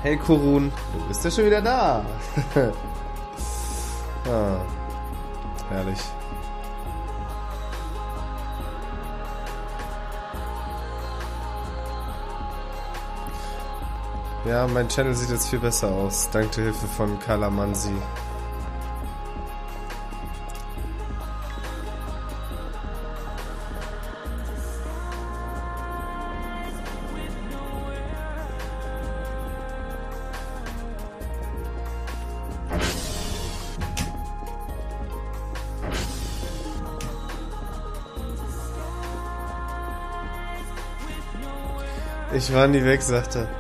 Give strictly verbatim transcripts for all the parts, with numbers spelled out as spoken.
Hey Kurun, du bist ja schon wieder da. Ah, herrlich. Ja, mein Channel sieht jetzt viel besser aus, dank der Hilfe von Kalamansi. Ich war nie weg, sagt er.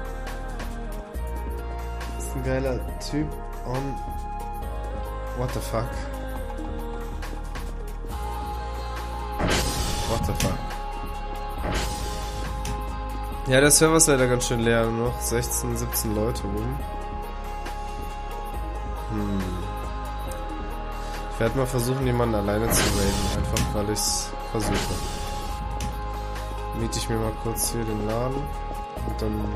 Ist ein geiler Typ on... What the fuck? What the fuck? Ja, der Server ist leider ganz schön leer. Nur noch sechzehn, siebzehn Leute rum. Hm. Ich werde mal versuchen, jemanden alleine zu raiden. Einfach, weil ich es versuche. Miete ich mir mal kurz hier den Laden und dann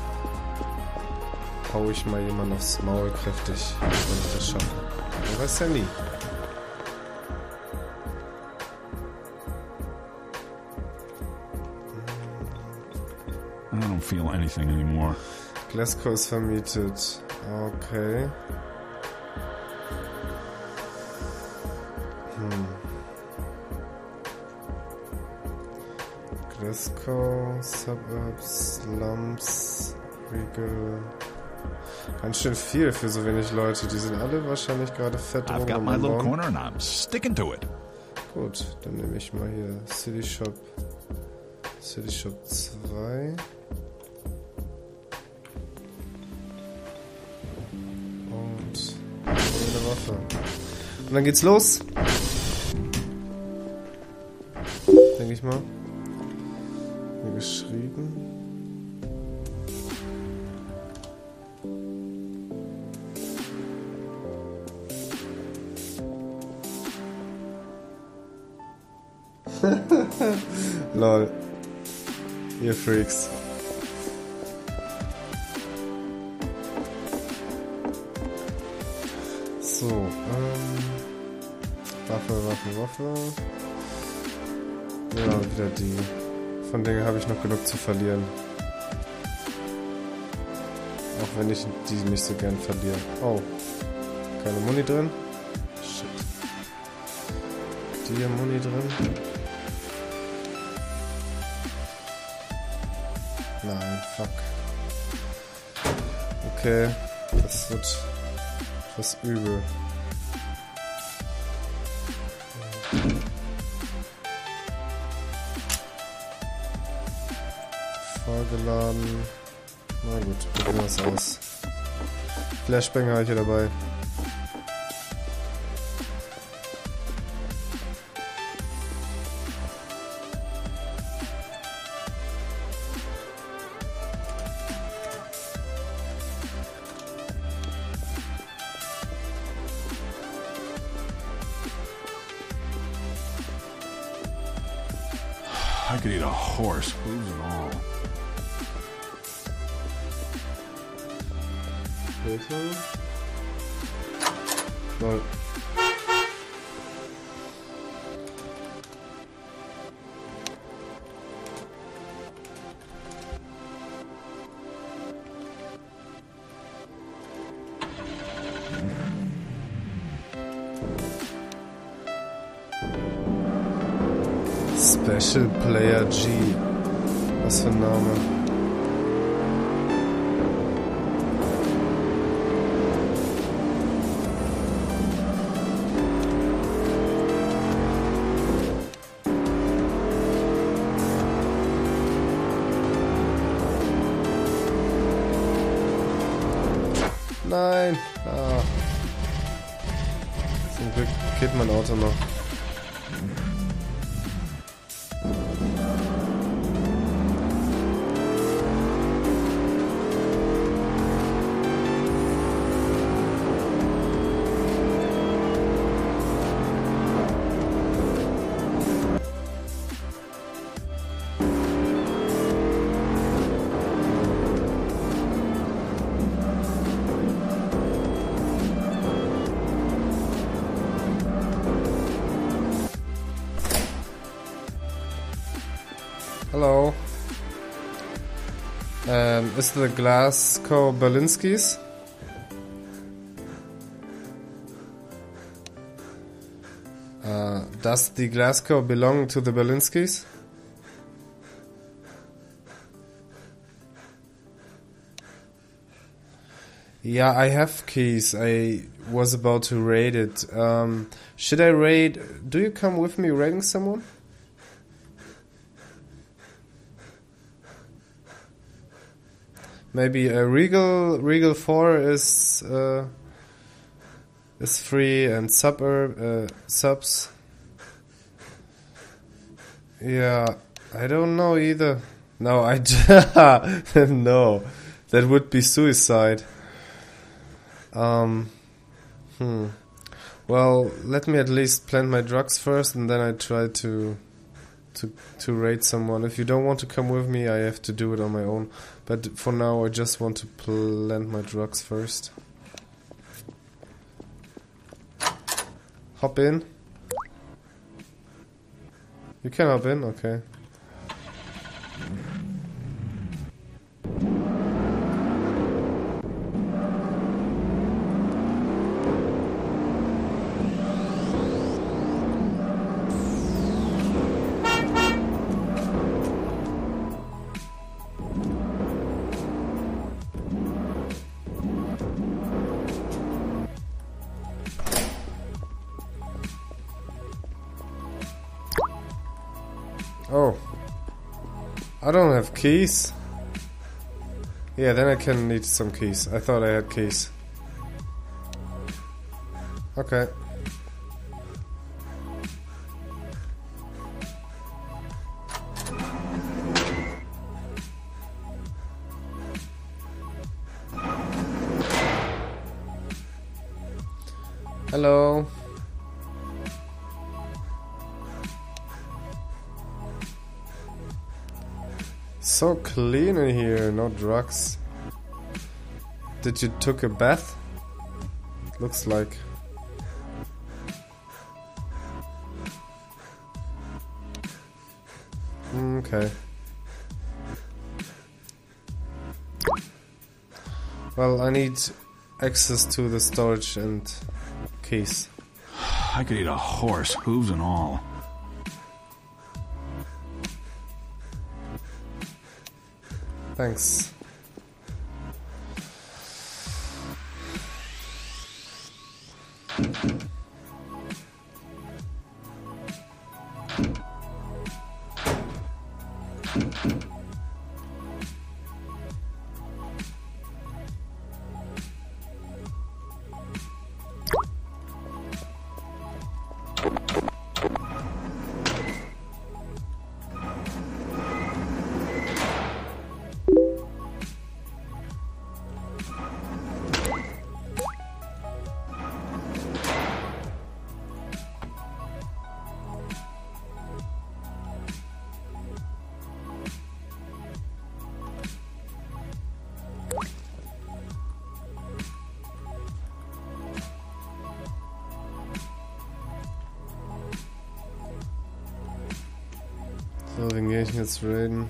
hau ich mal jemanden aufs Maul kräftig, wenn ich das schaffe. Man weiß ja nie. I don't feel anything anymore. Glasgow ist vermietet. Okay. Hm. Glasgow, Suburbs, Slums, Regal. Ganz schön viel für so wenig Leute. Die sind alle wahrscheinlich gerade fett rum. I've got my little corner and I'm sticking to it. Gut, dann nehme ich mal hier City Shop. City Shop zwei. Und eine Waffe. Und dann geht's los. Denke ich mal. Hier geschrieben. Lol. Ihr Freaks. So, ähm. Waffe, Waffe, Waffe. Ja, wieder die. Von denen habe ich noch genug zu verlieren. Auch wenn ich die nicht so gern verliere. Oh. Keine Muni drin. Shit. Die hier Muni drin. Nein, fuck. Okay, das wird etwas übel. Vorgeladen. Na gut, probieren wir es aus. Flashbang habe ich hier dabei. I could eat a horse, hooves and all. Hilfe. Lol. Special Player G. Was für ein Name. Nein! Ah. Zum Glück geht mein Auto noch. Hello. Um, is the Glasgow Berlinskis? Uh, does the Glasgow belong to the Berlinskis? Yeah, I have keys. I was about to raid it. Um, should I raid? Do you come with me raiding someone? Maybe a Regal Regal four is uh, is free and suburb uh, subs. Yeah, I don't know either. No, I no, that would be suicide. Um, hmm. Well, let me at least plant my drugs first, and then I try to to to raid someone. If you don't want to come with me, I have to do it on my own. But for now, I just want to plant my drugs first. Hop in. You can hop in, okay. Oh, I don't have keys. Yeah, then I can need some keys. I thought I had keys. Okay. Hello. So clean in here, no drugs. Did you took a bath? Looks like. Okay. Well, I need access to the storage and keys. I could eat a horse, hooves and all. Thanks. So, wen gehe ich jetzt raiden?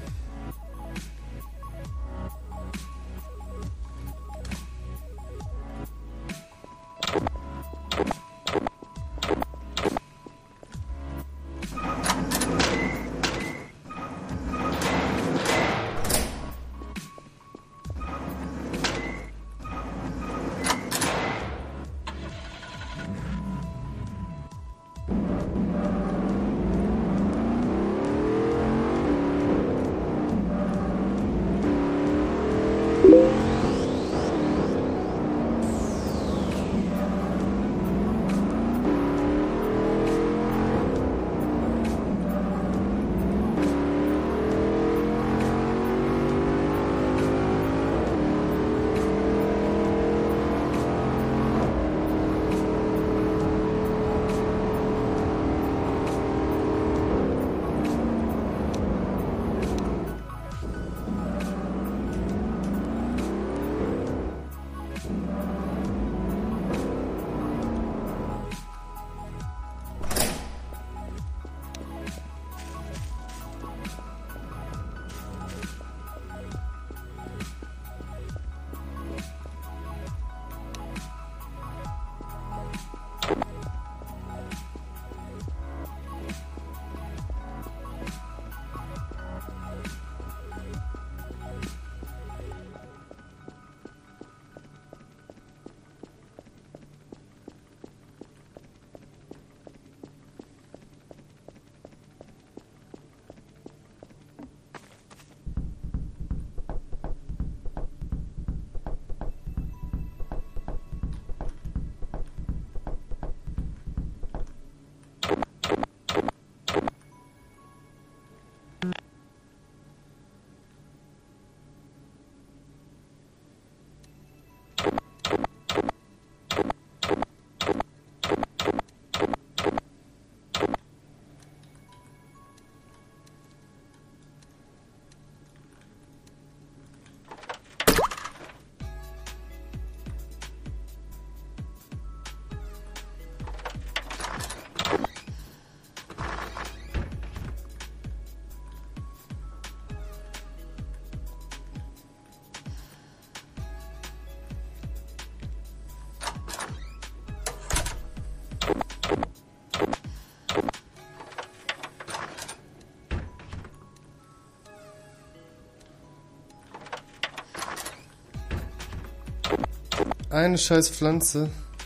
Eine scheiß Pflanze.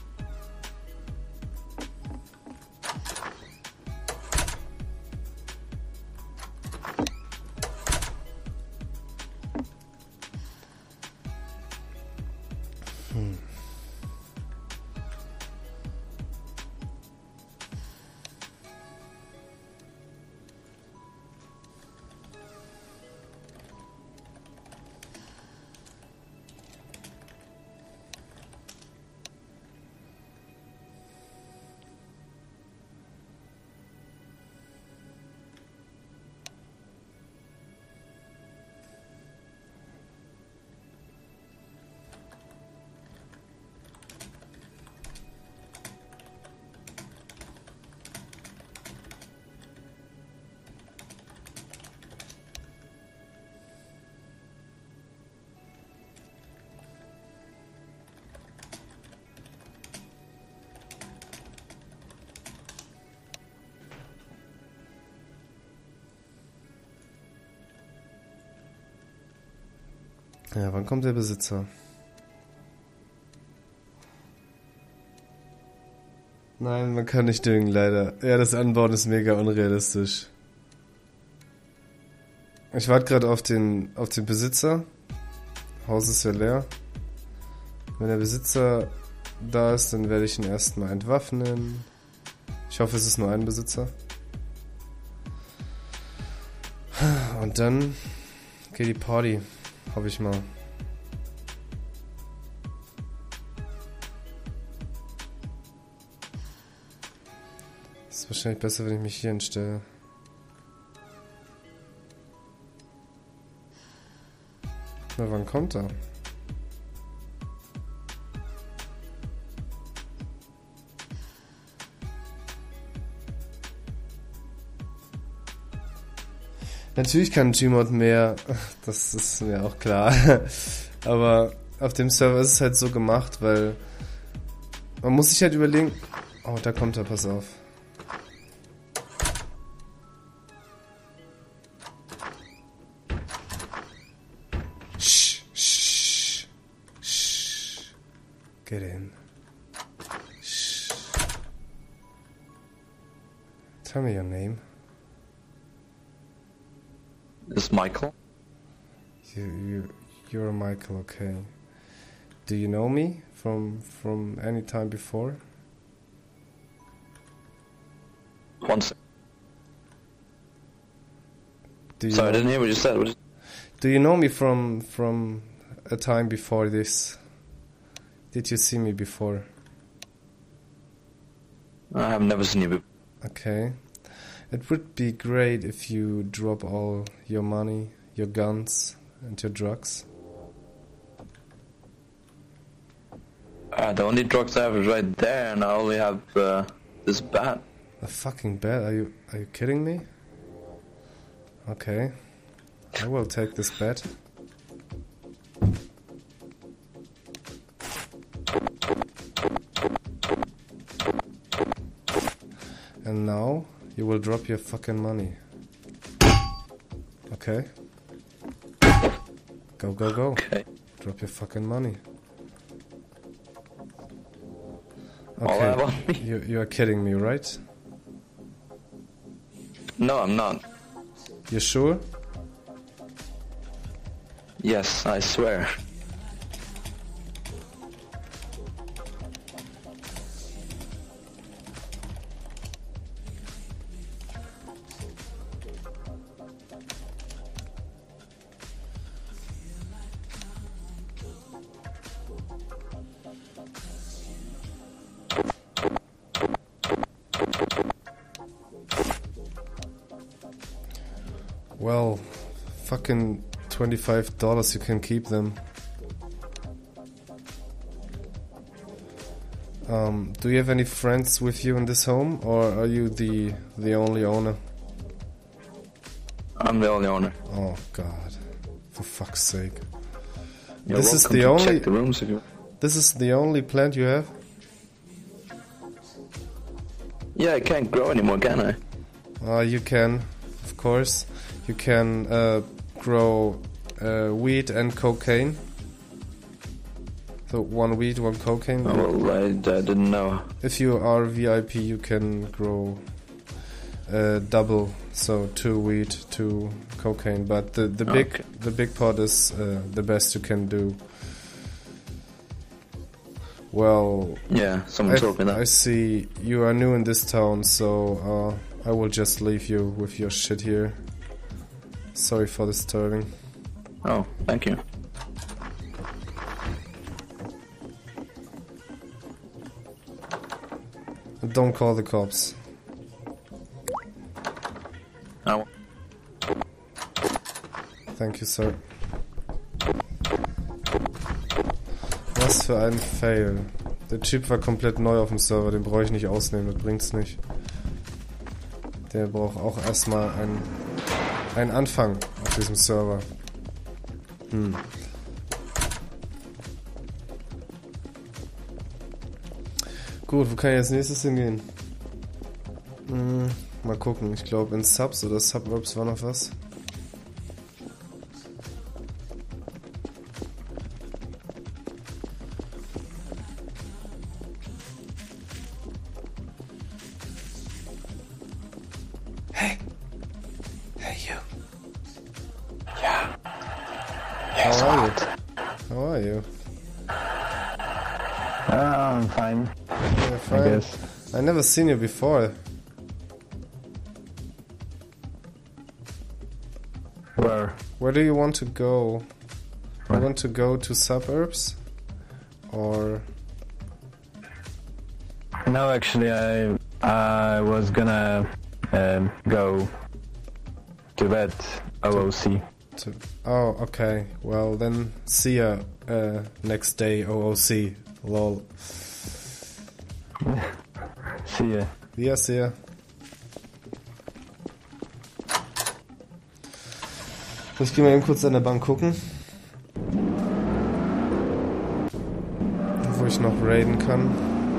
Hm. Ja, wann kommt der Besitzer? Nein, man kann nicht düngen, leider. Ja, das Anbauen ist mega unrealistisch. Ich warte gerade auf den, auf den Besitzer. Haus ist ja leer. Wenn der Besitzer da ist, dann werde ich ihn erstmal entwaffnen. Ich hoffe, es ist nur ein Besitzer. Und dann geht die Party. Hoffe ich mal. Es ist wahrscheinlich besser, wenn ich mich hier hinstelle. Na, wann kommt er? Natürlich kann Gmod mehr, das ist mir auch klar, aber auf dem Server ist es halt so gemacht, weil man muss sich halt überlegen, oh, da kommt er, pass auf. Shh, shh, shh, get in. Shh. Tell me your name. Is Michael? You, you, you're Michael, okay. Do you know me from from any time before? One sec. Do you Sorry, I know, didn't hear what you said. What did do you know me from from a time before this? Did you see me before? I have never seen you before. Okay. It would be great if you drop all your money, your guns, and your drugs. Uh, the only drugs I have is right there, and I only have uh, this bat. A fucking bat? Are you are you kidding me? Okay. I will take this bat. And now you will drop your fucking money. Okay. Go, go, go. Okay. Drop your fucking money. All I have on me? You, you are kidding me, right? No, I'm not. You sure? Yes, I swear. Well, fucking twenty-five dollars, you can keep them. Um, do you have any friends with you in this home, or are you the the only owner? I'm the only owner. Oh God, for fuck's sake! You're This is welcome the to only- check the rooms if you. This is the only plant you have? Yeah, I can't grow anymore, can I? Uh, you can, of course. You can uh, grow uh, weed and cocaine. So one weed, one cocaine. Oh, well, I, I didn't know. If you are V I P, you can grow uh, double, so two weed, two cocaine. But the the big Okay. the big pot is uh, the best you can do. Well, Yeah, someone I, told me that. I see you are new in this town, so uh, I will just leave you with your shit here. Sorry for disturbing. Oh, thank you. Don't call the cops. Oh, Thank you, sir. Was für ein Fail. Der Typ war komplett neu auf dem Server, den brauche ich nicht ausnehmen, das bringt's nicht. Der braucht auch erstmal einen, einen Anfang auf diesem Server. Hm. Gut, wo kann ich als nächstes hingehen? Hm, mal gucken, ich glaube in Subs oder Suburbs war noch was. Hey! Hey you! Yeah. How Yes, are you? what? How are you? Uh, I'm fine, Yeah, I fine. guess. I never seen you before. Where? Where do you want to go? You Where? want to go to suburbs? Or... No, actually, I I was gonna um, go to that O O C. to... Oh, okay. Well, then see ya uh, next day, O O C. Lol. See ya. Ja, see ya. Ich gehe mal eben kurz an der Bank gucken. Wo ich noch raiden kann.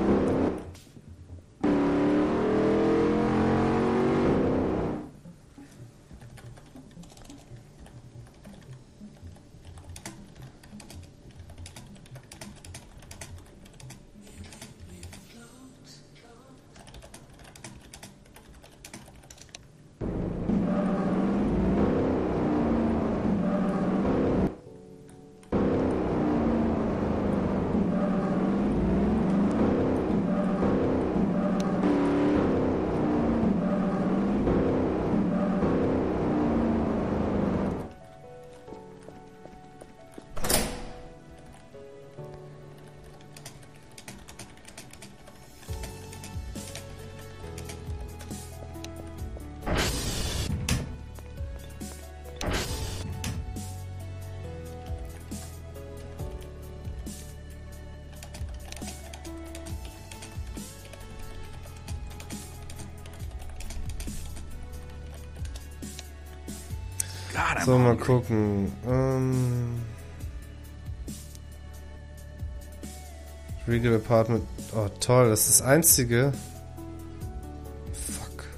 God, I'm So, mal hungry. gucken. Ähm. Regal Apartment. Oh, toll, das ist das einzige. Fuck.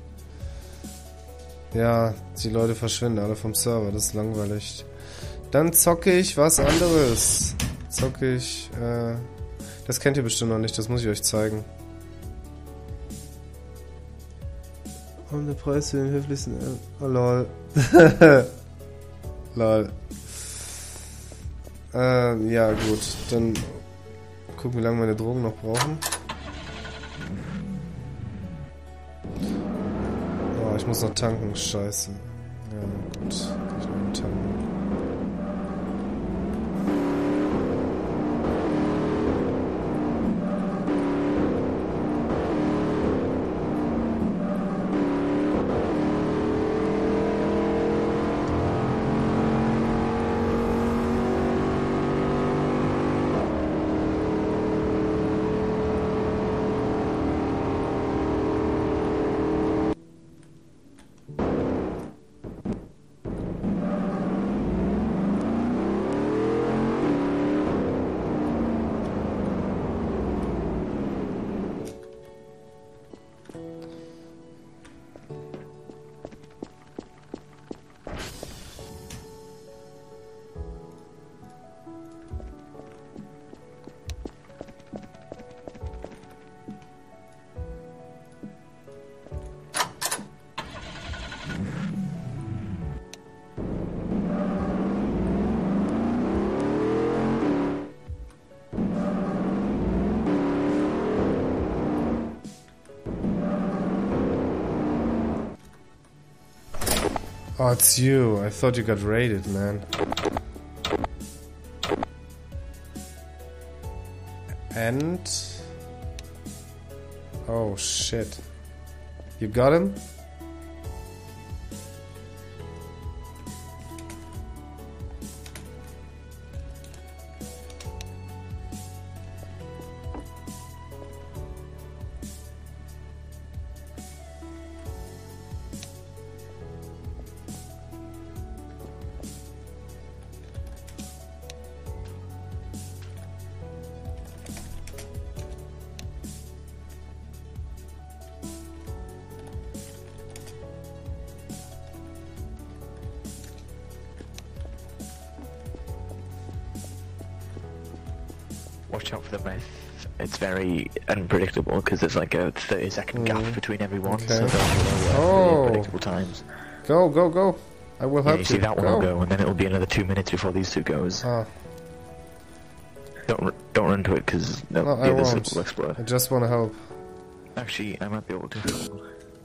Ja, die Leute verschwinden alle vom Server, das ist langweilig. Dann zocke ich was anderes. Zocke ich, äh. Das kennt ihr bestimmt noch nicht, das muss ich euch zeigen. Und der Preis für den höflichsten. Oh, lol. Lol. Ähm, ja, gut. Dann gucken, wie lange meine Drogen noch brauchen. Oh, ich muss noch tanken. Scheiße. Ja, gut. Kann ich noch tanken. Oh, it's you. I thought you got raided, man. And... oh, shit. You got him? Watch out for the myth. It's very unpredictable because there's like a thirty second gap Mm. between everyone, Okay. so those are really Oh. unpredictable times. Go, go, go. I will Yeah, help you you. see that one go. will go, and then it'll be another two minutes before these two goes. Ah, Don't r- don't run to it because no, no, the I others won't. will explode. I just want to help. Actually, I might be able to.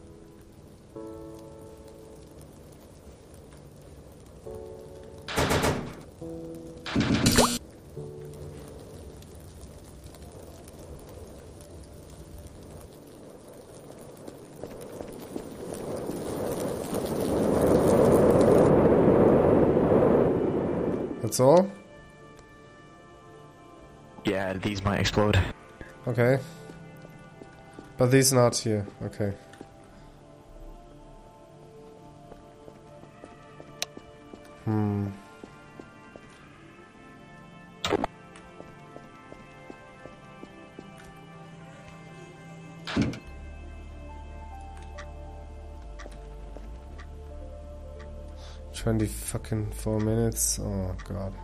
That's all? Yeah, these might explode. Okay. But these not here. Okay. Hmm. Twenty fucking four minutes. Oh god.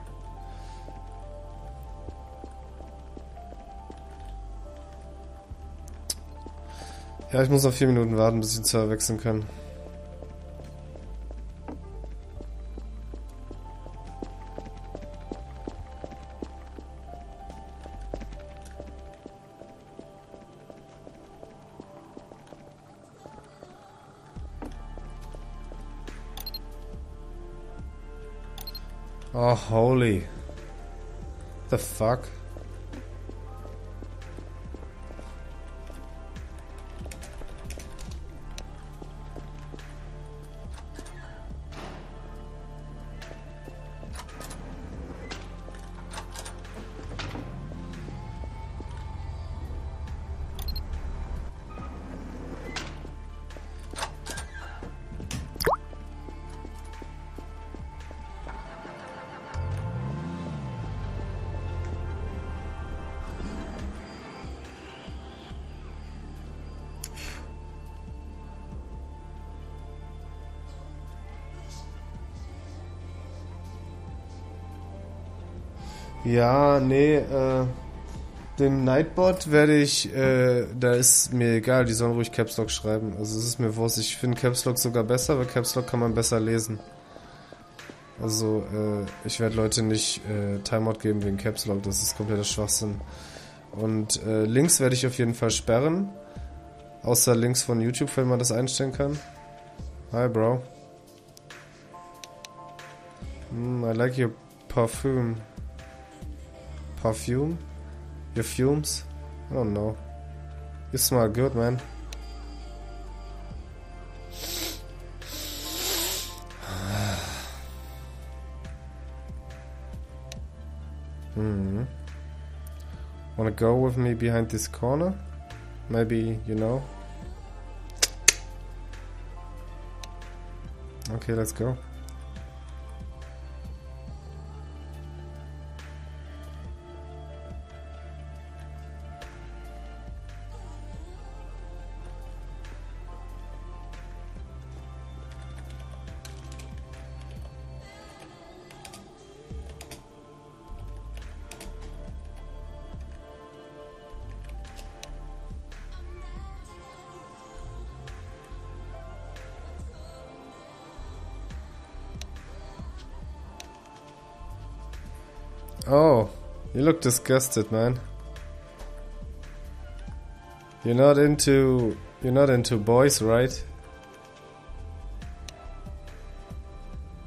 Ja, ich muss noch vier Minuten warten, bis ich den Server wechseln kann. Oh, holy. The fuck? Ja, nee, äh, den Nightbot werde ich, äh, da ist mir egal, die sollen ruhig Caps Lock schreiben. Also es ist mir wurscht, ich finde Caps Lock sogar besser, weil Caps Lock kann man besser lesen. Also, äh, ich werde Leute nicht äh, Timeout geben wegen Caps Lock, das ist kompletter Schwachsinn. Und äh, Links werde ich auf jeden Fall sperren. Außer Links von YouTube, wenn man das einstellen kann. Hi, Bro. Mm, I like your perfume. Perfume? Your fumes? I don't know. You smell good, man. Hmm. Wanna go with me behind this corner? Maybe, you know? Okay, let's go. Oh, you look disgusted, man. You're not into... You're not into boys, right?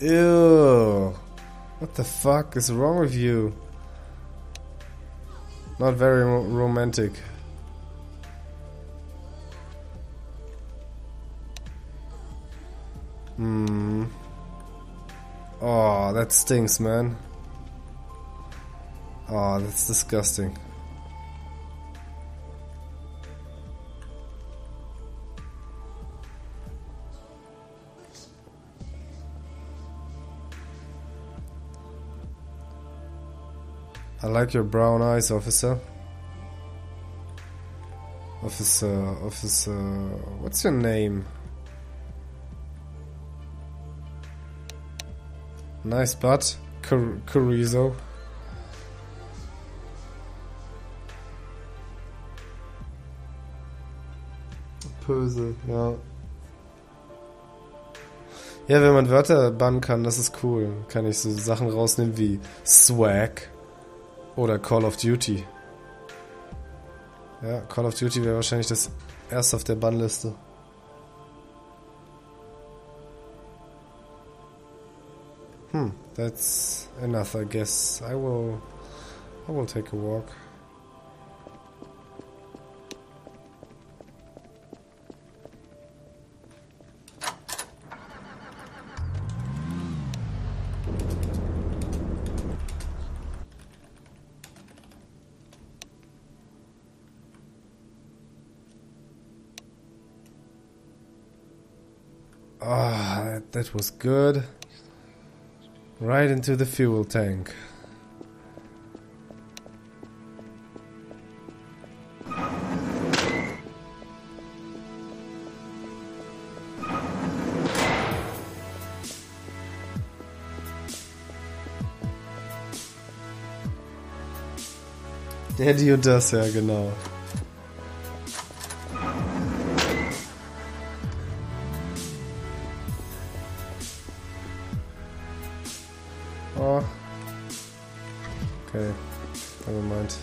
Ew. What the fuck is wrong with you? Not very ro romantic. Hmm. Oh, that stinks, man. Oh, that's disgusting. I like your brown eyes, officer. Officer, officer... What's your name? Nice butt, Car Carrizo. Böse, ja. Ja, wenn man Wörter bannen kann, das ist cool. Kann ich so Sachen rausnehmen wie Swag oder Call of Duty. Ja, Call of Duty wäre wahrscheinlich das erste auf der Bannliste. Hmm, that's enough, I guess. I will... I will take a walk. Ah, that, that was good. Right into the fuel tank. Der, die und das, ja, genau. Oh. Okay. Never mind.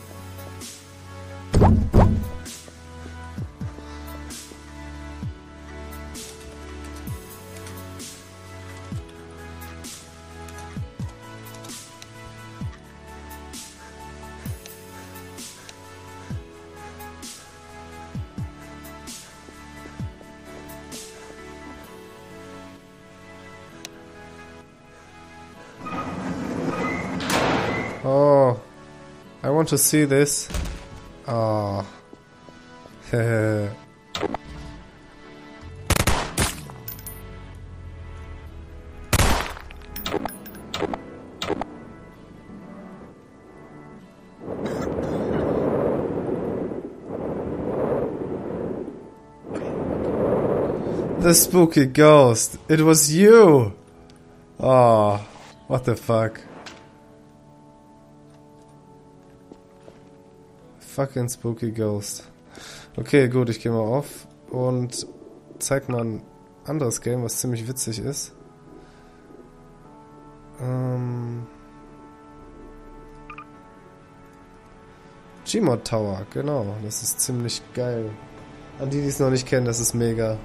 Oh, I want to see this. Oh. The spooky ghost. It was you. Oh, what the fuck. Fucking spooky ghost. Okay, gut, ich gehe mal auf und zeig mal ein anderes Game, was ziemlich witzig ist. Ähm Gmod Tower, genau. Das ist ziemlich geil. An die, die es noch nicht kennen, das ist mega.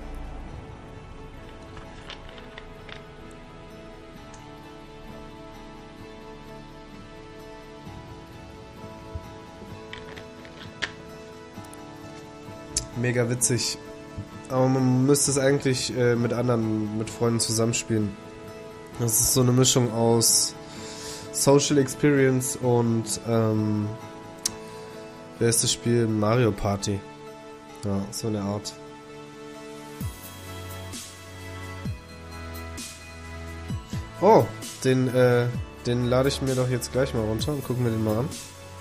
Mega witzig. Aber man müsste es eigentlich äh, mit anderen, mit Freunden zusammenspielen. Das ist so eine Mischung aus Social Experience und ähm, wer ist das Spiel? Mario Party. Ja, so eine Art. Oh, den, äh, den lade ich mir doch jetzt gleich mal runter und gucken wir den mal an.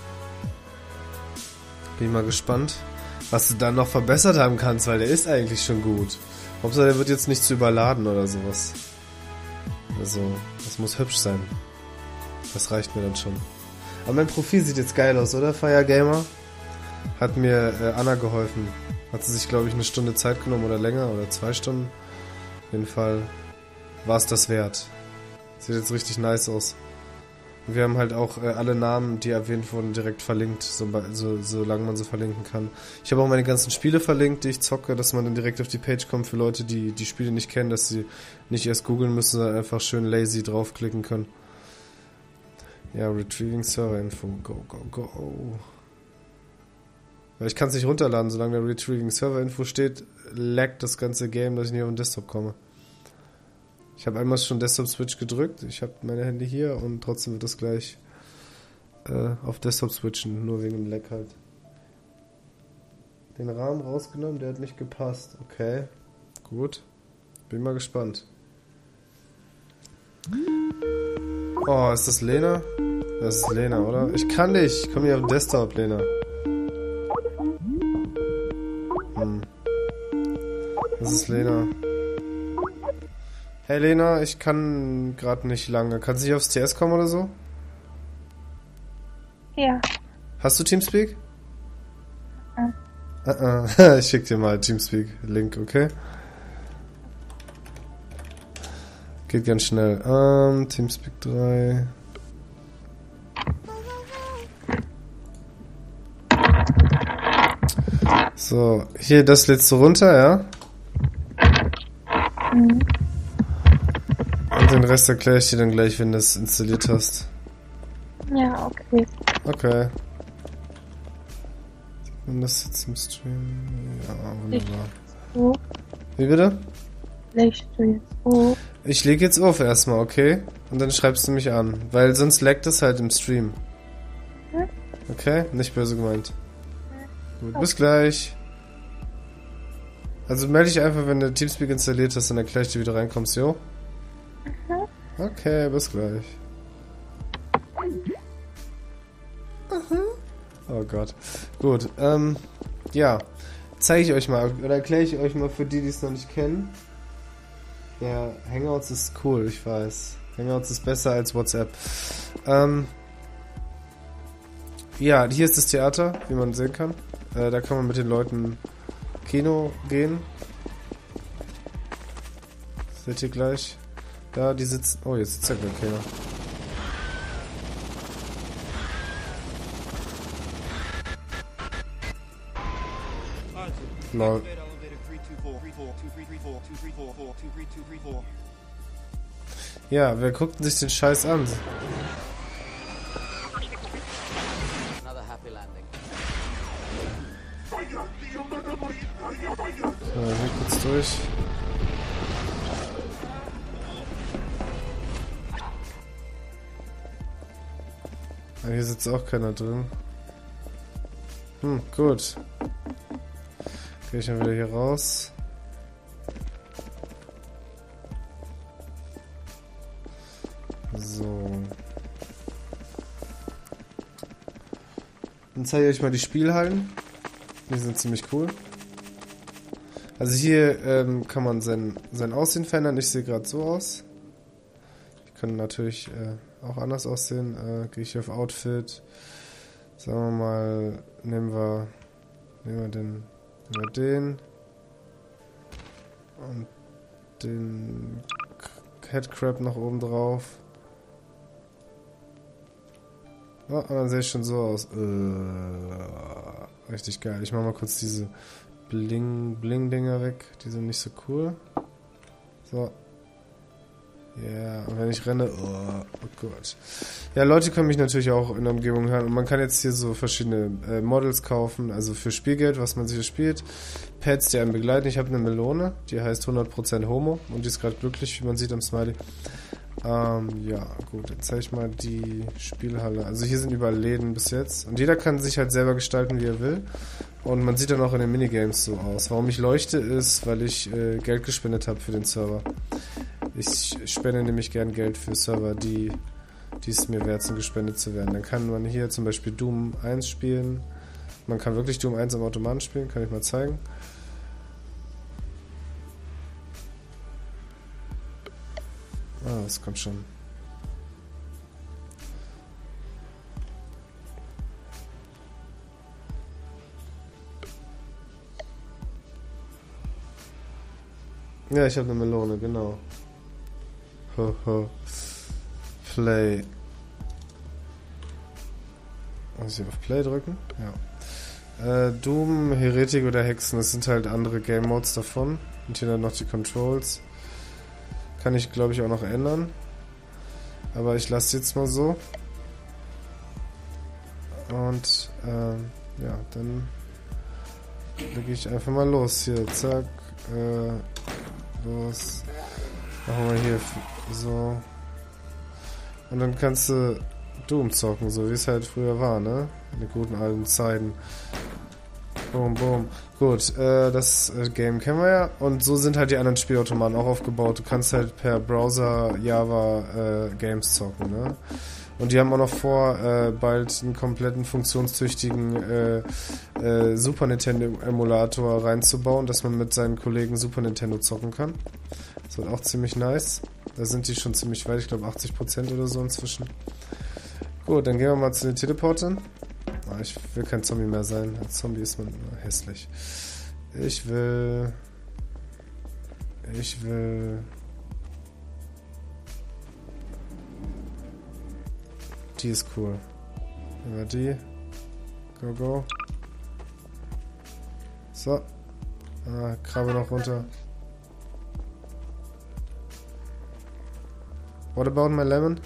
Bin mal gespannt, was du dann noch verbessert haben kannst, weil der ist eigentlich schon gut. Hauptsache, der wird jetzt nicht zu überladen oder sowas. Also, das muss hübsch sein. Das reicht mir dann schon. Aber mein Profil sieht jetzt geil aus, oder? Fire Gamer? Hat mir äh, Anna geholfen. Hat sie sich, glaube ich, eine Stunde Zeit genommen oder länger oder zwei Stunden. Auf jeden Fall war es das wert. Sieht jetzt richtig nice aus. Wir haben halt auch äh, alle Namen, die erwähnt wurden, direkt verlinkt, so, so, solange man sie verlinken kann. Ich habe auch meine ganzen Spiele verlinkt, die ich zocke, dass man dann direkt auf die Page kommt für Leute, die die Spiele nicht kennen, dass sie nicht erst googeln müssen, sondern einfach schön lazy draufklicken können. Ja, Retrieving Server Info. Go, go, go. Weil ich kann es nicht runterladen, solange der Retrieving Server Info steht, laggt das ganze Game, dass ich nicht auf den Desktop komme. Ich habe einmal schon Desktop-Switch gedrückt, ich habe meine Hände hier und trotzdem wird das gleich äh, auf Desktop switchen, nur wegen dem Lag halt. Den Rahmen rausgenommen, der hat nicht gepasst. Okay, gut. Bin mal gespannt. Oh, ist das Lena? Das ist Lena, oder? Ich kann nicht, ich komme hier auf den Desktop, Lena. Hm. Das ist Lena. Hey Lena, ich kann gerade nicht lange. Kannst du nicht aufs T S kommen oder so? Ja. Hast du Teamspeak? Ja. Uh -uh. Ich schick dir mal Teamspeak-Link, okay? Geht ganz schnell. Um, Teamspeak drei. So, hier, das lädst du runter, ja? Mhm. Und den Rest erkläre ich dir dann gleich, wenn du es installiert hast. Ja, okay. Okay. Und das jetzt im Stream. Ja, wunderbar. Wo Wie bitte? legst du jetzt wo? Ich lege jetzt auf erstmal, okay? Und dann schreibst du mich an. Weil sonst laggt es halt im Stream. Hm? Okay? Nicht böse gemeint. Gut, bis gleich. Also melde dich einfach, wenn du Teamspeak installiert hast, dann erkläre ich dir, wie du reinkommst, jo? Mhm. Okay, bis gleich. Mhm. Oh Gott. Gut, ähm, ja. Zeige ich euch mal, oder erkläre ich euch mal für die, die es noch nicht kennen. Ja, Hangouts ist cool, ich weiß. Hangouts ist besser als WhatsApp. Ähm, ja, hier ist das Theater, wie man sehen kann. Äh, da kann man mit den Leuten Kino gehen. Seht ihr gleich. Da, die sitzen... Oh, jetzt sitzt ja gar keiner. Lol. Ja, wer guckt denn sich den Scheiß an? So, hier kurz durch. Ah, hier sitzt auch keiner drin. Hm, gut. Gehe ich dann wieder hier raus. So. Dann zeige ich euch mal die Spielhallen. Die sind ziemlich cool. Also hier ähm, kann man sein, sein Aussehen verändern. Ich sehe gerade so aus. Ich kann natürlich äh, auch anders aussehen. Äh, gehe ich auf Outfit. Sagen wir mal, nehmen wir, nehmen wir den, nehmen wir den und den Headcrab noch oben drauf. Oh, und dann sehe ich schon so aus. Äh, richtig geil. Ich mache mal kurz diese Bling-Bling-Dinger weg. Die sind nicht so cool. So. Ja, yeah. Und wenn ich renne, oh, oh Gott. Ja, Leute können mich natürlich auch in der Umgebung hören. Und man kann jetzt hier so verschiedene äh, Models kaufen, also für Spielgeld, was man sich hier spielt. Pets, die einen begleiten. Ich habe eine Melone, die heißt hundert Prozent Homo. Und die ist gerade glücklich, wie man sieht am Smiley. Ähm, ja, gut, jetzt zeige ich mal die Spielhalle. Also hier sind überall Läden bis jetzt. Und jeder kann sich halt selber gestalten, wie er will. Und man sieht dann auch in den Minigames so aus. Warum ich leuchte, ist, weil ich äh, Geld gespendet habe für den Server. Ich spende nämlich gern Geld für Server, die, die es mir wert sind, gespendet zu werden. Dann kann man hier zum Beispiel Doom eins spielen. Man kann wirklich Doom eins am Automaten spielen, kann ich mal zeigen. Ah, das kommt schon. Ja, ich habe eine Melone, genau. Ho, ho. Play. Muss ich auf Play drücken? Ja. Äh, Doom, Heretik oder Hexen, das sind halt andere Game Modes davon. Und hier dann noch die Controls. Kann ich, glaube ich, auch noch ändern. Aber ich lasse jetzt mal so. Und, ähm, ja, dann lege ich einfach mal los hier. Zack. Äh, los. Machen wir hier so. Und dann kannst du Doom zocken, so wie es halt früher war, ne? In den guten alten Zeiten. Boom, boom. Gut, äh, das äh, Game kennen wir ja. Und so sind halt die anderen Spielautomaten auch aufgebaut. Du kannst halt per Browser Java äh, Games zocken, ne? Und die haben auch noch vor, äh, bald einen kompletten funktionstüchtigen äh, äh, Super Nintendo Emulator reinzubauen, dass man mit seinen Kollegen Super Nintendo zocken kann. Das wird auch ziemlich nice. Da sind die schon ziemlich weit, ich glaube achtzig Prozent oder so inzwischen. Gut, dann gehen wir mal zu den Teleportern. Ah, ich will kein Zombie mehr sein. Als Zombie ist man immer hässlich. Ich will... Ich will... Die ist cool. Nehmen wir die. Go, go. So. Ah, Krabbe noch runter. What about my lemon?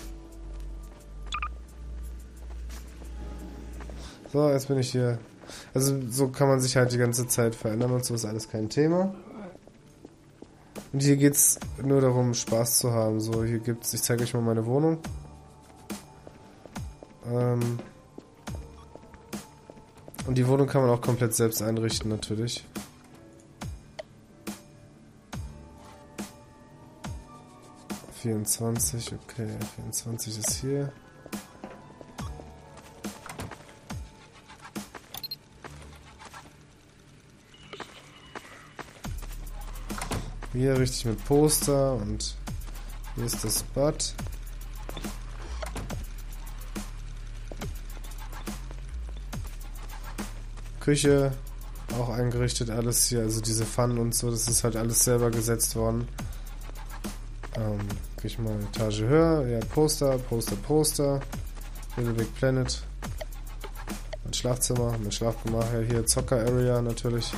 So, jetzt bin ich hier. Also so kann man sich halt die ganze Zeit verändern und so ist alles kein Thema. Und hier geht's nur darum, Spaß zu haben. So, hier gibt's, ich zeige euch mal meine Wohnung. Ähm und die Wohnung kann man auch komplett selbst einrichten, natürlich. vierundzwanzig, okay, vierundzwanzig ist hier. Hier richtig mit Poster und hier ist das Bad. Küche auch eingerichtet, alles hier, also diese Pfannen und so, das ist halt alles selber gesetzt worden. Ähm, geh ich mal eine Etage höher, ja, Poster, Poster, Poster. Little Big Planet. Mein Schlafzimmer, mein Schlafgemach, ja, hier Zocker Area natürlich.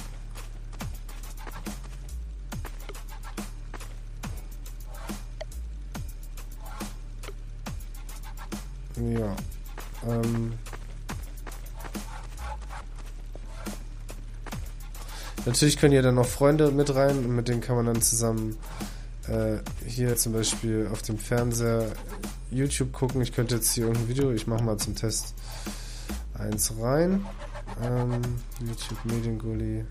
Ja. Ähm. Natürlich können hier dann noch Freunde mit rein und mit denen kann man dann zusammen äh, hier zum Beispiel auf dem Fernseher YouTube gucken. Ich könnte jetzt hier irgendein Video, ich mache mal zum Test eins rein. Ähm, YouTube Mediengully.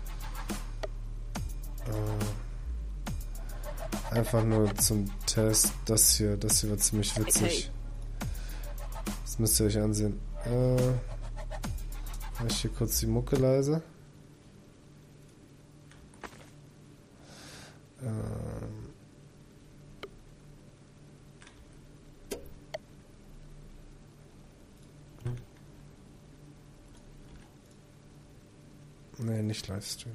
Äh, einfach nur zum Test. Das hier, das hier wird ziemlich witzig. Das müsst ihr euch ansehen. Äh, mach ich hier kurz die Mucke leise. Ähm. Nee, nicht Livestream.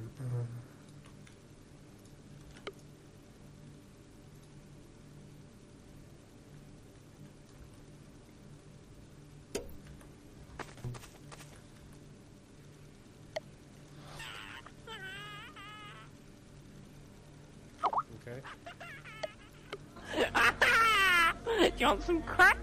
Okay. You want some crack?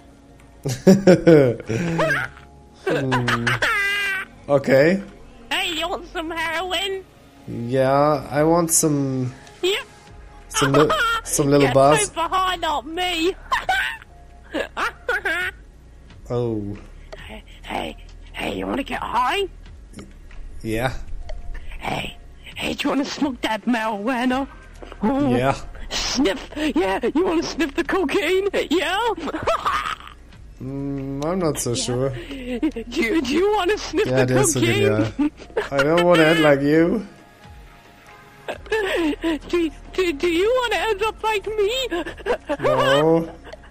hmm. Okay. Hey, you want some heroin? Yeah, I want some Yeah. some li some little Get bars. so behind, not me. Oh, hey, hey, hey, you want to get high? yeah, Hey, hey, do you want to smoke that marijuana? Oh, yeah. Sniff, yeah, you want to sniff the cocaine? Yeah? Mm, I'm not so sure. do, you, do you want to sniff Yeah, the der ist so cocaine? genial. I don't want to end like you. do, do, do you want to end up like me? No.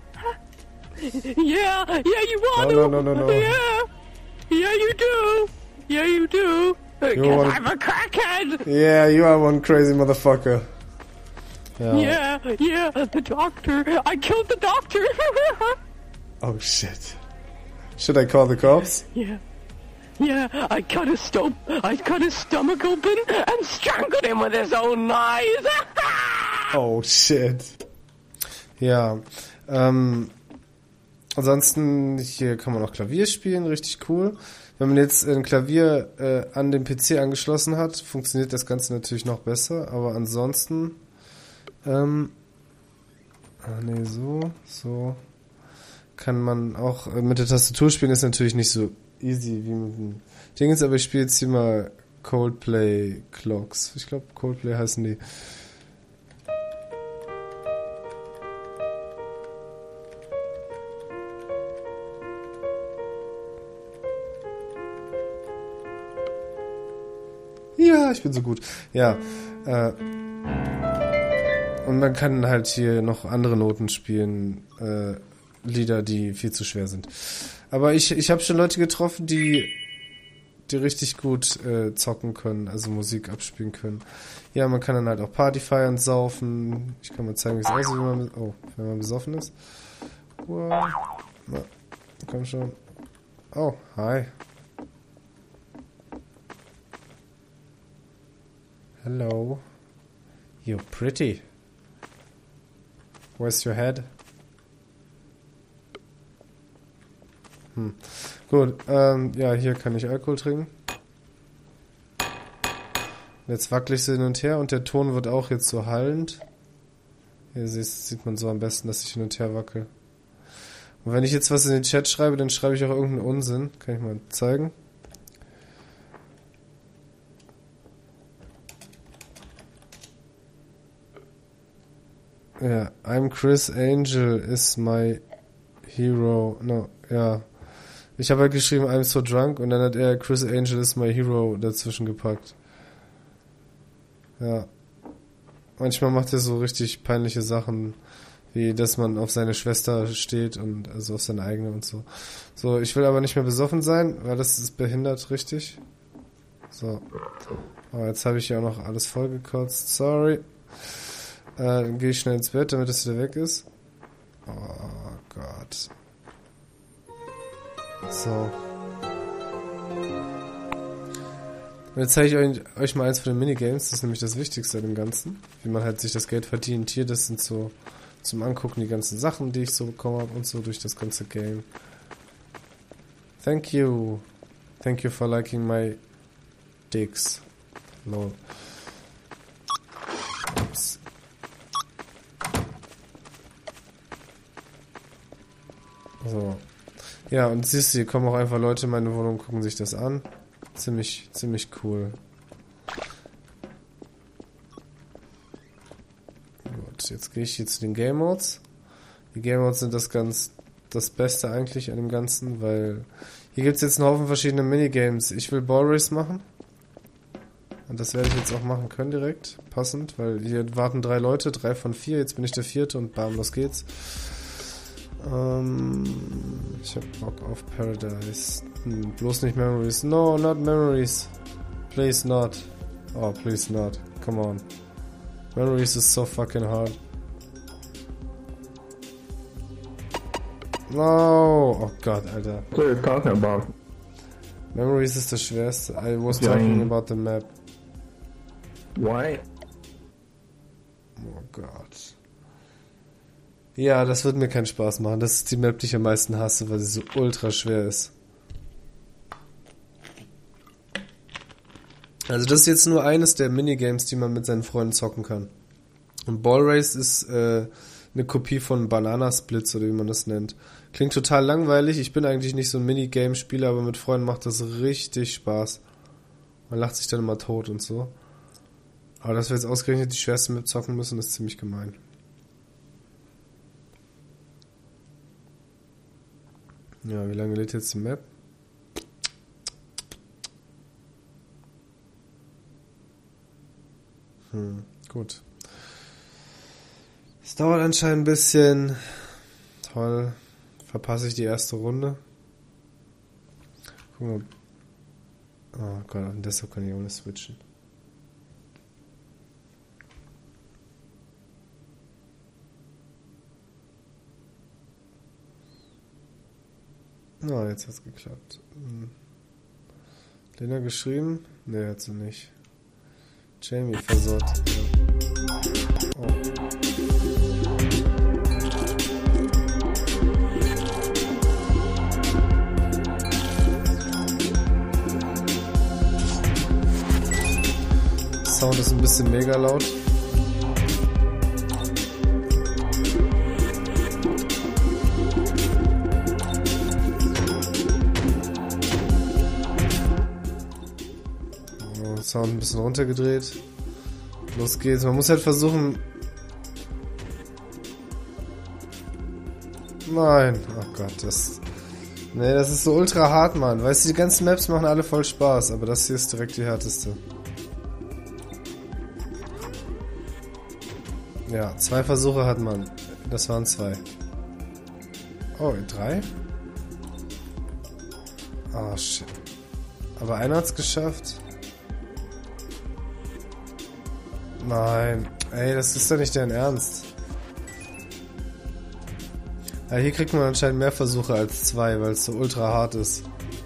Yeah, yeah, you want No, to. no, no, no, no. Yeah, yeah, you do. Yeah, you do. Because wanna- I'm a crackhead. Yeah, you are one crazy motherfucker. Yeah. Yeah, yeah, the doctor. I killed the doctor. Oh shit. Should I call the cops? Yeah. Yeah, I cut his stomach, I cut his stomach open and strangled him with his own knives. Oh, shit. Ja, ähm, ansonsten, hier kann man auch Klavier spielen, richtig cool. Wenn man jetzt ein Klavier äh, an den P C angeschlossen hat, funktioniert das Ganze natürlich noch besser, aber ansonsten, ähm, ah, nee, so, so, kann man auch äh, mit der Tastatur spielen, ist natürlich nicht so easy wie mit dem Dings, aber ich spiele jetzt hier mal Coldplay Clocks. Ich glaube, Coldplay heißen die. Ja, ich bin so gut. Ja, äh, und man kann halt hier noch andere Noten spielen, äh, Lieder, die viel zu schwer sind. Aber ich, ich habe schon Leute getroffen, die, die richtig gut äh, zocken können, also Musik abspielen können. Ja, man kann dann halt auch Party feiern, saufen. Ich kann mal zeigen, wie es aussieht, wenn man, oh, wenn man besoffen ist. Wow. Na, komm schon. Oh, hi. Hello. You're pretty. Where's your head? Hm. Gut, ähm, ja, hier kann ich Alkohol trinken. Jetzt wackel ich so hin und her und der Ton wird auch jetzt so hallend. Hier sieht, sieht man so am besten, dass ich hin und her wackel. Und wenn ich jetzt was in den Chat schreibe, dann schreibe ich auch irgendeinen Unsinn. Kann ich mal zeigen. Ja, I'm Chris Angel is my hero. No, ja. Ich habe halt geschrieben, I'm so drunk und dann hat er Chris Angel is my hero dazwischen gepackt. Ja. Manchmal macht er so richtig peinliche Sachen, wie dass man auf seine Schwester steht und also auf seine eigene und so. So, ich will aber nicht mehr besoffen sein, weil das ist behindert, richtig. So. Aber jetzt habe ich ja auch noch alles vollgekotzt. Sorry. Äh, dann gehe ich schnell ins Bett, damit es wieder weg ist. Oh Gott. So. Und jetzt zeige ich euch, euch mal eins von den Minigames. Das ist nämlich das Wichtigste an dem Ganzen. Wie man halt sich das Geld verdient. Hier, das sind so zum Angucken die ganzen Sachen, die ich so bekommen habe und so durch das ganze Game. Thank you. Thank you for liking my dicks. Lol. Ups. So. Ja, und siehst du, hier kommen auch einfach Leute in meine Wohnung und gucken sich das an. Ziemlich, ziemlich cool. Gut, jetzt gehe ich hier zu den Game Modes. Die Game Modes sind das ganz, das Beste eigentlich an dem Ganzen, weil hier gibt es jetzt einen Haufen verschiedene Minigames. Ich will Ball Race machen. Und das werde ich jetzt auch machen können direkt. Passend, weil hier warten drei Leute, drei von vier. Jetzt bin ich der vierte und bam, los geht's. Ähm, ich hab Bock auf Paradise. Hm, bloß nicht Memories. No, not Memories. Please not. Oh, please not. Come on. Memories is so fucking hard. No. Oh Gott, Alter. What are you talking about? Memories ist das schwerste. I was Ja, talking hm. about the map. Why? Oh Gott. Ja, das wird mir keinen Spaß machen. Das ist die Map, die ich am meisten hasse, weil sie so ultra schwer ist. Also das ist jetzt nur eines der Minigames, die man mit seinen Freunden zocken kann. Und Ball Race ist äh, eine Kopie von Banana Splits oder wie man das nennt. Klingt total langweilig. Ich bin eigentlich nicht so ein Minigame-Spieler, aber mit Freunden macht das richtig Spaß. Man lacht sich dann immer tot und so. Aber dass wir jetzt ausgerechnet die schwerste Map zocken müssen, ist ziemlich gemein. Ja, wie lange lädt jetzt die Map? Hm, gut. Es dauert anscheinend ein bisschen. Toll. Verpasse ich die erste Runde. Guck mal. Oh Gott, und deshalb kann ich ohne switchen. Na, jetzt hat's geklappt. Hm. Lena geschrieben? Ne, hat sie nicht. Jamie versorgt. Ja. Oh. Sound ist ein bisschen mega laut. Sound ein bisschen runtergedreht. Los geht's. Man muss halt versuchen... Nein. Oh Gott, das... Nee, das ist so ultra hart, Mann. Weißt du, die ganzen Maps machen alle voll Spaß, aber das hier ist direkt die härteste. Ja, zwei Versuche hat man. Das waren zwei. Oh, drei? Oh, shit. Aber einer hat's geschafft. Nein. Ey, das ist doch nicht dein Ernst. Ja, hier kriegt man anscheinend mehr Versuche als zwei, weil es so ultra hart ist.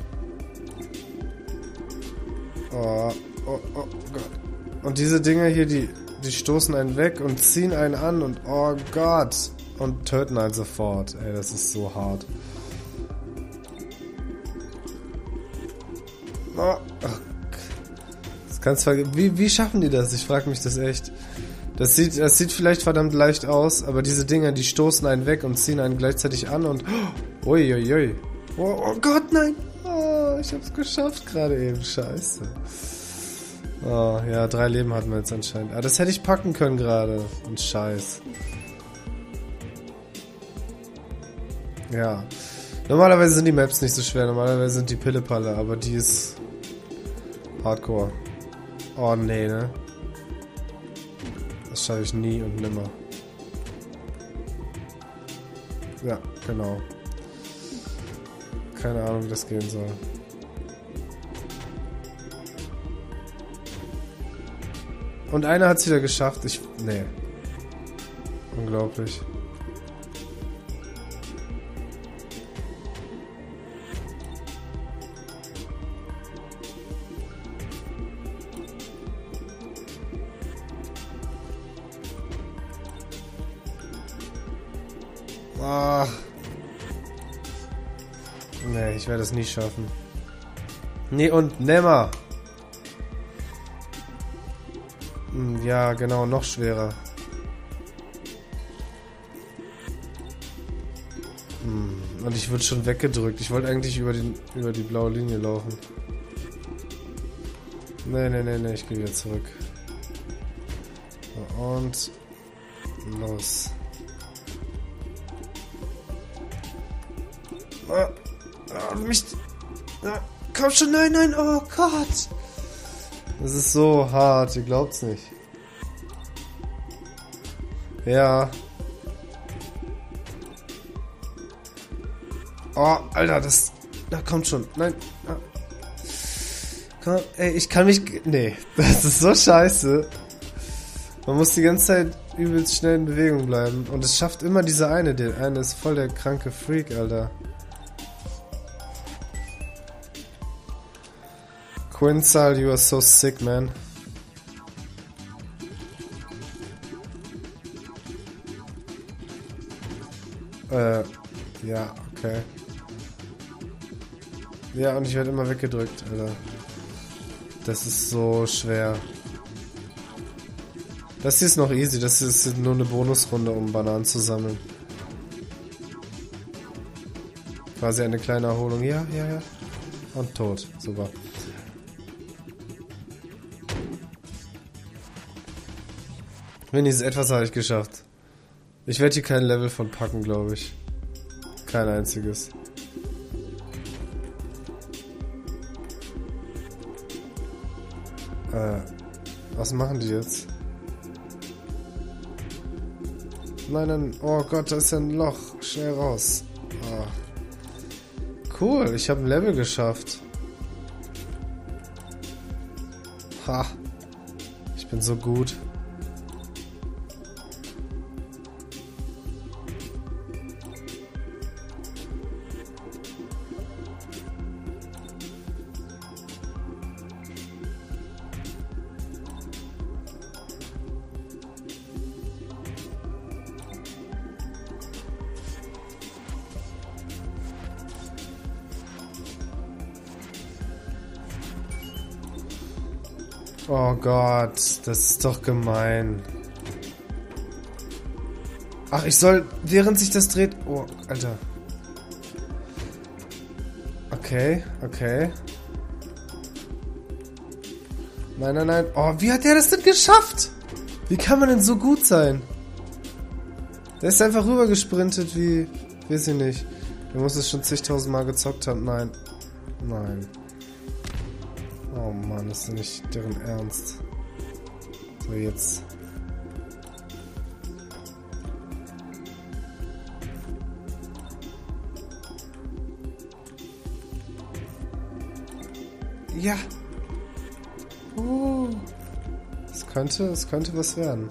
Oh, oh, oh Gott. Und diese Dinger hier, die, die stoßen einen weg und ziehen einen an und oh Gott. Und töten einen sofort. Ey, das ist so hart. Oh, oh. Das kannst du wie, wie schaffen die das? Ich frage mich das echt. Das sieht, das sieht vielleicht verdammt leicht aus, aber diese Dinger, die stoßen einen weg und ziehen einen gleichzeitig an und... Uiuiui. Ui, ui. Oh, oh Gott, nein. Oh, ich hab's geschafft gerade eben. Scheiße. Oh, ja, drei Leben hatten wir jetzt anscheinend. Ah, das hätte ich packen können gerade. Und Scheiß. Ja. Normalerweise sind die Maps nicht so schwer. Normalerweise sind die Pillepalle, aber die ist... Hardcore. Oh, nee, ne? Das schaffe ich nie und nimmer. Ja, genau. Keine Ahnung, wie das gehen soll. Und einer hat es wieder geschafft. Ich... Nee. Unglaublich. Ach. Nee, ich werde es nie schaffen. Nee und nimmer. Hm, ja, genau, noch schwerer. Hm, und ich wurde schon weggedrückt. Ich wollte eigentlich über, den, über die blaue Linie laufen. Nee, nee, nee, nee, ich gehe wieder zurück. Und los. Ah, ah, mich. Ah, komm schon, nein, nein, oh Gott. Das ist so hart, ihr glaubt's nicht. Ja. Oh, Alter, das... Na, kommt schon. Nein. Ah. Komm, ey, ich kann mich... Nee, das ist so scheiße. Man muss die ganze Zeit übelst schnell in Bewegung bleiben. Und es schafft immer dieser eine. Der eine ist voll der kranke Freak, Alter. Quinsal, you are so sick, man. Äh, ja, okay. Ja, und ich werde immer weggedrückt, Alter. Das ist so schwer. Das hier ist noch easy, das ist nur eine Bonusrunde, um Bananen zu sammeln. Quasi eine kleine Erholung. Ja, ja, ja. Und tot. Super. Wenigstens etwas habe ich geschafft. Ich werde hier kein Level von packen, glaube ich. Kein einziges. Äh, was machen die jetzt? Nein, nein, oh Gott, da ist ja ein Loch. Schnell raus. Oh. Cool, ich habe ein Level geschafft. Ha. Ich bin so gut. Oh Gott, das ist doch gemein. Ach, ich soll, während sich das dreht... Oh, Alter. Okay, okay. Nein, nein, nein. Oh, wie hat der das denn geschafft? Wie kann man denn so gut sein? Der ist einfach rüber gesprintet wie... Weiß ich nicht. Der muss es schon zigtausend Mal gezockt haben. Nein. Nein. Oh Mann, das ist nicht deren Ernst. So, jetzt. Ja. Uh. Es könnte, es könnte was werden.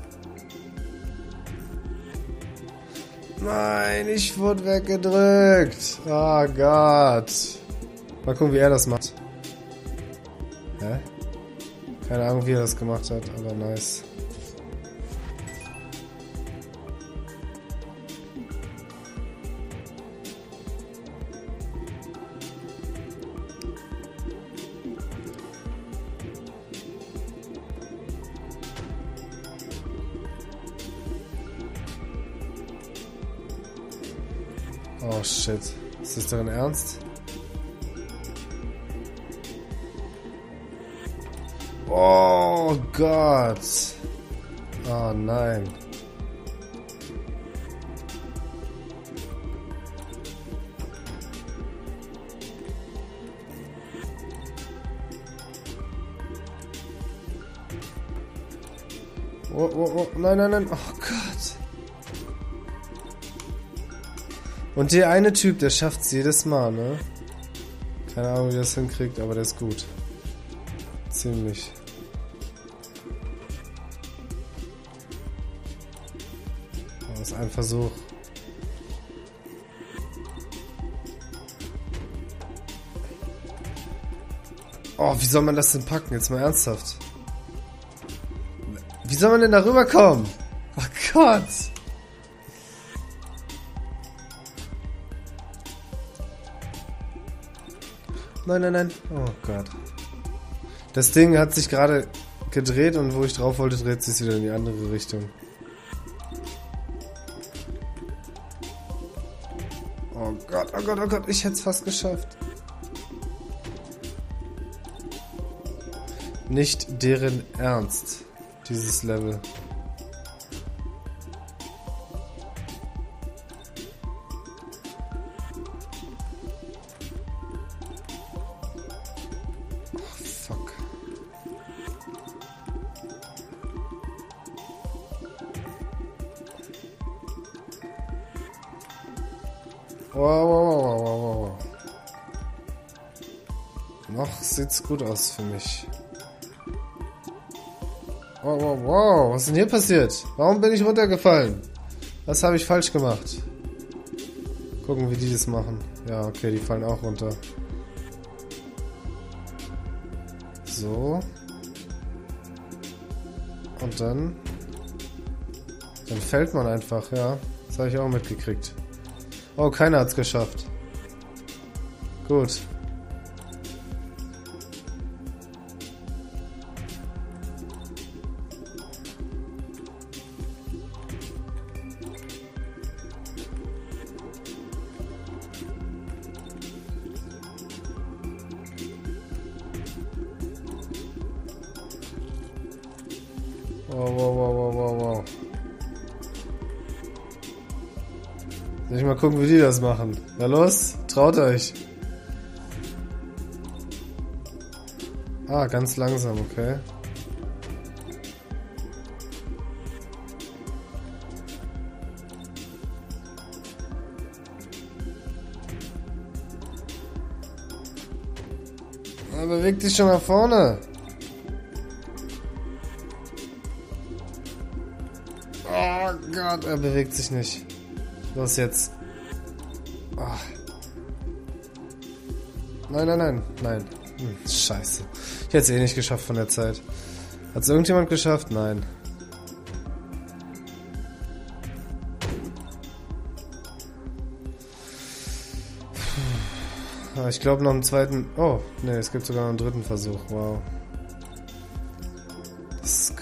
Nein, ich wurde weggedrückt. Oh Gott. Mal gucken, wie er das macht. Hä? Keine Ahnung, wie er das gemacht hat, aber nice. Oh shit. Ist das deren Ernst? Oh Gott. Oh nein. Oh, oh, oh, nein, nein, nein. Oh Gott. Und der eine Typ, der schafft's jedes Mal, ne? Keine Ahnung, wie er das hinkriegt, aber der ist gut. Ziemlich. Das ist ein Versuch. Oh, wie soll man das denn packen? Jetzt mal ernsthaft. Wie soll man denn da rüberkommen? Oh Gott. Nein, nein, nein. Oh Gott. Das Ding hat sich gerade gedreht und wo ich drauf wollte, dreht sich wieder in die andere Richtung. Oh Gott, oh Gott, oh Gott, ich hätte es fast geschafft. Nicht deren Ernst, dieses Level. Wow, wow, wow, wow, wow. Noch sieht's gut aus für mich. Wow, wow, wow. Was ist denn hier passiert? Warum bin ich runtergefallen? Was habe ich falsch gemacht? Gucken, wie die das machen. Ja, okay, die fallen auch runter. So. Und dann... Dann fällt man einfach, ja. Das habe ich auch mitgekriegt. Oh, keiner hat's geschafft. Gut. Wow, wow, wow, wow, wow, wow. Soll ich mal gucken, wie die das machen? Na los, traut euch. Ah, ganz langsam, okay. Na, beweg dich schon nach vorne. Oh Gott, er bewegt sich nicht. Los jetzt. Oh. Nein, nein, nein, nein. Hm, scheiße. Ich hätte es eh nicht geschafft von der Zeit. Hat es irgendjemand geschafft? Nein. Ich glaube noch einen zweiten... Oh, ne, es gibt sogar noch einen dritten Versuch. Wow.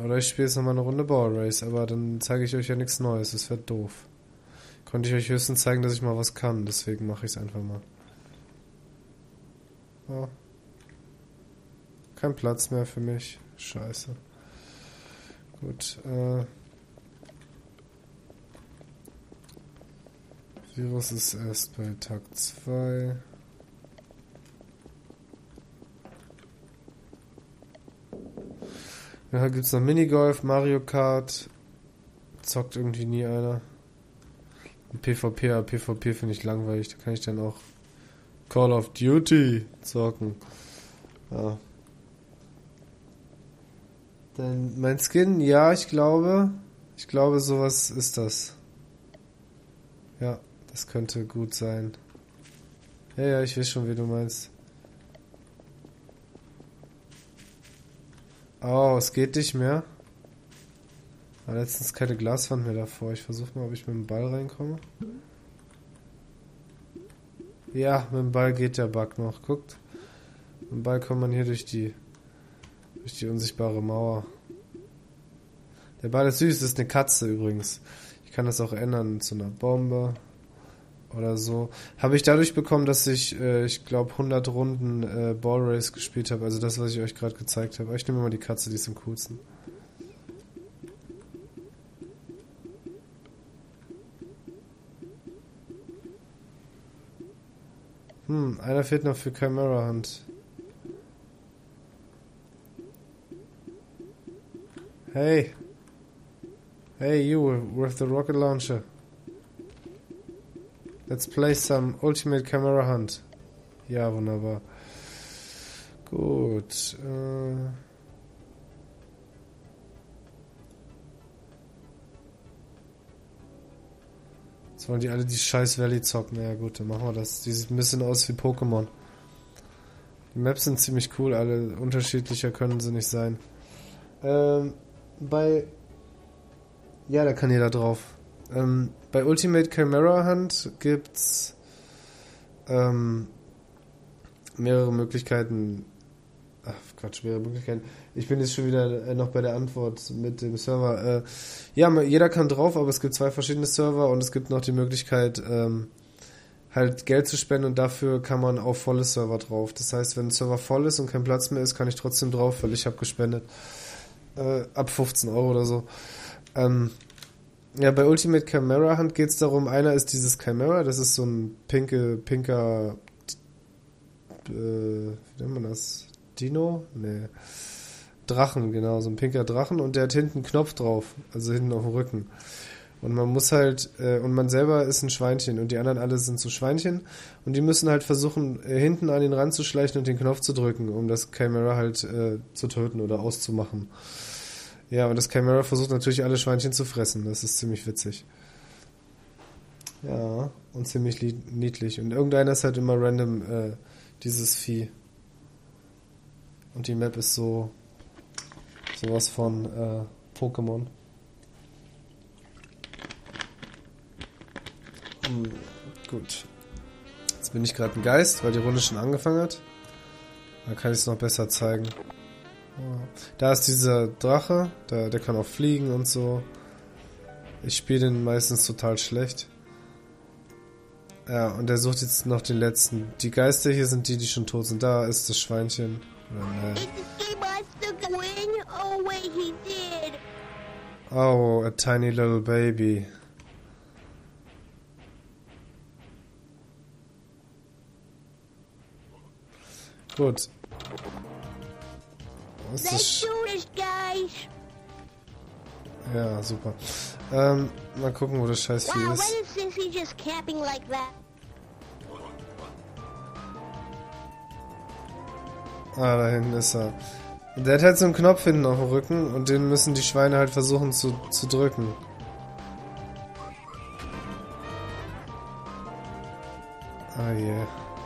Oder ich spiele jetzt nochmal eine Runde Ball Race, aber dann zeige ich euch ja nichts Neues, das wäre doof. Konnte ich euch höchstens zeigen, dass ich mal was kann, deswegen mache ich es einfach mal. Oh. Kein Platz mehr für mich. Scheiße. Gut, äh... Virus ist erst bei Tag zwei. Ja, gibt's noch Minigolf, Mario Kart. Zockt irgendwie nie einer. Und PvP, aber PvP finde ich langweilig. Da kann ich dann auch Call of Duty zocken. Ja. Denn mein Skin, ja, ich glaube. Ich glaube, sowas ist das. Ja, das könnte gut sein. Ja, ja, ich weiß schon, wie du meinst. Oh, es geht nicht mehr. War letztens keine Glaswand mehr davor. Ich versuche mal, ob ich mit dem Ball reinkomme. Ja, mit dem Ball geht der Bug noch. Guckt. Mit dem Ball kommt man hier durch die durch die unsichtbare Mauer. Der Ball ist süß, das ist eine Katze übrigens. Ich kann das auch ändern zu einer Bombe oder so. Habe ich dadurch bekommen, dass ich, äh, ich glaube, hundert Runden äh, Ball Race gespielt habe. Also das, was ich euch gerade gezeigt habe. Aber ich nehme mal die Katze, die ist am coolsten. Hm, einer fehlt noch für Chimera Hunt. Hey. Hey, you with the rocket launcher. Let's play some Ultimate Chimera Hunt. Ja, wunderbar. Gut. Äh Jetzt wollen die alle die scheiß Valley zocken. Naja gut, dann machen wir das. Die sieht ein bisschen aus wie Pokémon. Die Maps sind ziemlich cool, alle unterschiedlicher können sie nicht sein. Ähm, bei... Ja, da kann jeder drauf. Ähm, bei Ultimate Chimera Hunt gibt's ähm, mehrere Möglichkeiten. Ach, Quatsch, mehrere Möglichkeiten. Ich bin jetzt schon wieder äh, noch bei der Antwort mit dem Server. Äh, ja, jeder kann drauf, aber es gibt zwei verschiedene Server und es gibt noch die Möglichkeit, ähm, halt Geld zu spenden und dafür kann man auf volle Server drauf. Das heißt, wenn ein Server voll ist und kein Platz mehr ist, kann ich trotzdem drauf, weil ich habe gespendet. Äh, ab fünfzehn Euro oder so. Ähm, ja, bei Ultimate Chimera Hunt geht es darum, einer ist dieses Chimera, das ist so ein pinke, pinker, äh, wie nennt man das? Dino? Nee. Drachen, genau, so ein pinker Drachen und der hat hinten einen Knopf drauf, also hinten auf dem Rücken. Und man muss halt, äh, und man selber ist ein Schweinchen und die anderen alle sind so Schweinchen und die müssen halt versuchen, äh, hinten an den Rand zu schleichen und den Knopf zu drücken, um das Chimera halt äh, zu töten oder auszumachen. Ja, und das Chimera versucht natürlich alle Schweinchen zu fressen. Das ist ziemlich witzig. Ja, und ziemlich niedlich. Und irgendeiner ist halt immer random, äh, dieses Vieh. Und die Map ist so sowas von äh, Pokémon. Hm, gut. Jetzt bin ich gerade ein Geist, weil die Runde schon angefangen hat. Da kann ich es noch besser zeigen. Da ist dieser Drache, der, der kann auch fliegen und so. Ich spiele den meistens total schlecht. Ja, und der sucht jetzt noch den letzten. Die Geister hier sind die, die schon tot sind. Da ist das Schweinchen. Oh, a tiny little baby. Gut. Was ist ja, super. Ähm, mal gucken, wo das scheiß Vieh ist. Ah, da hinten ist er. Der hat halt so einen Knopf hinten auf dem Rücken und den müssen die Schweine halt versuchen zu, zu drücken. Ah, yeah.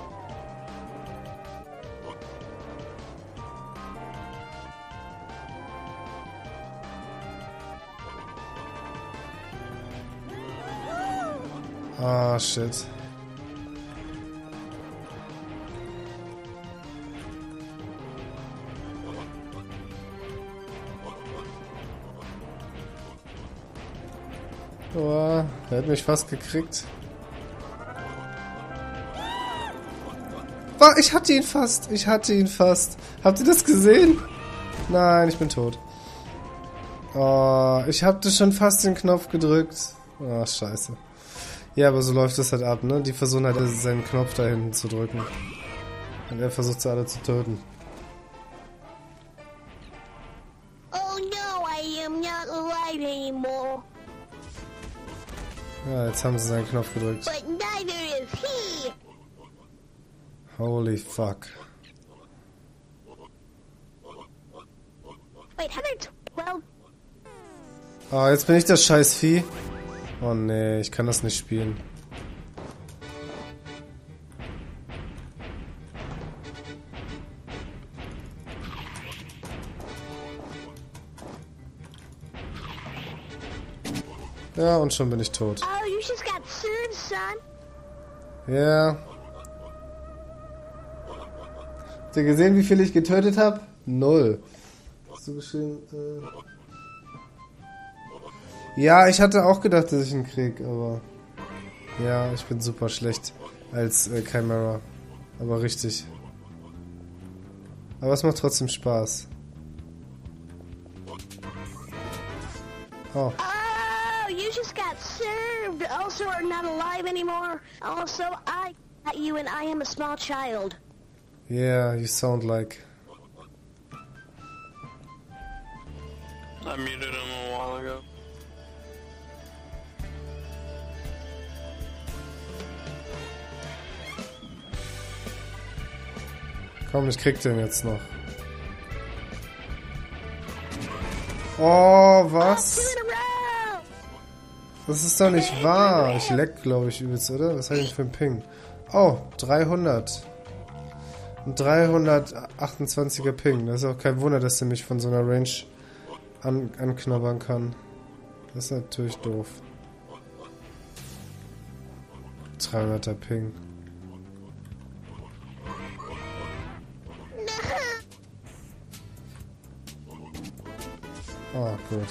Ah, shit. Oh, er hat mich fast gekriegt. Oh, ich hatte ihn fast. Ich hatte ihn fast. Habt ihr das gesehen? Nein, ich bin tot. Oh, ich hatte schon fast den Knopf gedrückt. Oh, scheiße. Ja, aber so läuft das halt ab, ne? Die versuchen halt seinen Knopf da hinten zu drücken. Und er versucht sie alle zu töten. Oh no, I am not alive anymore. Ja, jetzt haben sie seinen Knopf gedrückt. But neither is he. Holy fuck. Wait, one hundred twelve. Oh, jetzt bin ich das scheiß Vieh. Oh nee, ich kann das nicht spielen. Ja, und schon bin ich tot. Oh, you just got served, son. Ja. Habt ihr gesehen, wie viel ich getötet habe? Null. Hast du geschrieben? Äh ja, ich hatte auch gedacht, dass ich ihn krieg, aber... Ja, ich bin super schlecht als äh, Chimera. Aber richtig. Aber es macht trotzdem Spaß. Oh. Oh, you just got served. Also, are not alive anymore. Also, I got you, and I am a small child. Yeah, you sound like... I muted him a while ago. Komm, ich krieg den jetzt noch. Oh, was? Two in a row. Das ist doch nicht wahr. Ich leck, glaube ich, übelst, oder? Was habe ich denn für ein Ping? Oh, dreihundert. Ein dreihundertachtundzwanziger Ping. Das ist auch kein Wunder, dass der mich von so einer Range an anknabbern kann. Das ist natürlich doof. dreihunderter Ping. Oh, gut.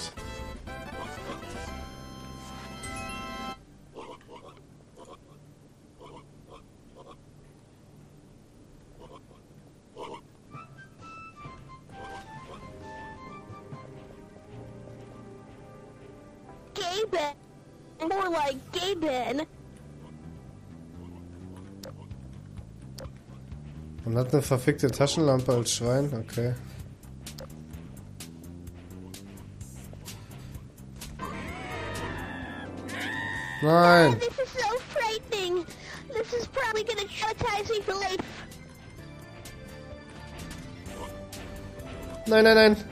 Gaben. More like Gaben. Man hat eine verfickte Taschenlampe als Schwein, okay. Nein! This is so frightening. This is probably gonna traumatize me for life. Nein, nein, nein!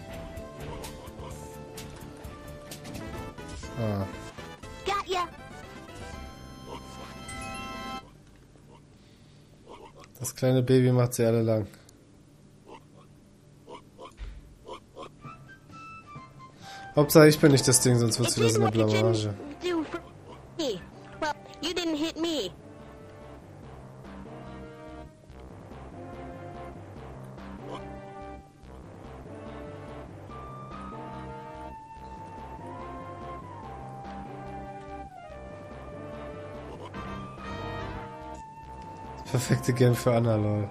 Ah. Got ya. Das kleine Baby macht sie alle lang. Hauptsache ich bin nicht das Ding, sonst wird's wieder so eine Blamage. Do for me. Well, you didn't hit me. Perfekte Game für Anna, lol.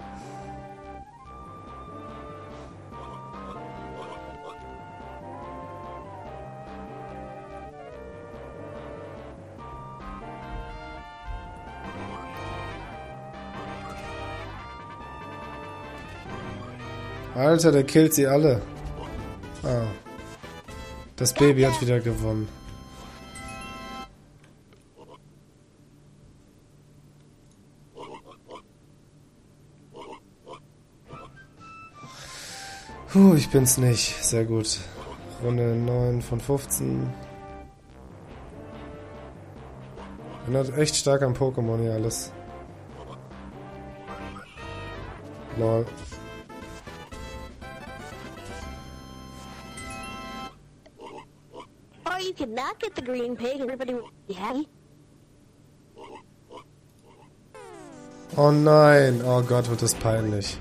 Alter, der killt sie alle. Ah. Das Baby hat wieder gewonnen. Puh, ich bin's nicht. Sehr gut. Runde neun von fünfzehn. Erinnert echt stark an Pokémon hier alles. Lol. Or you could not get the green pig and everybody would be happy. Oh nein. Oh Gott, wird das peinlich.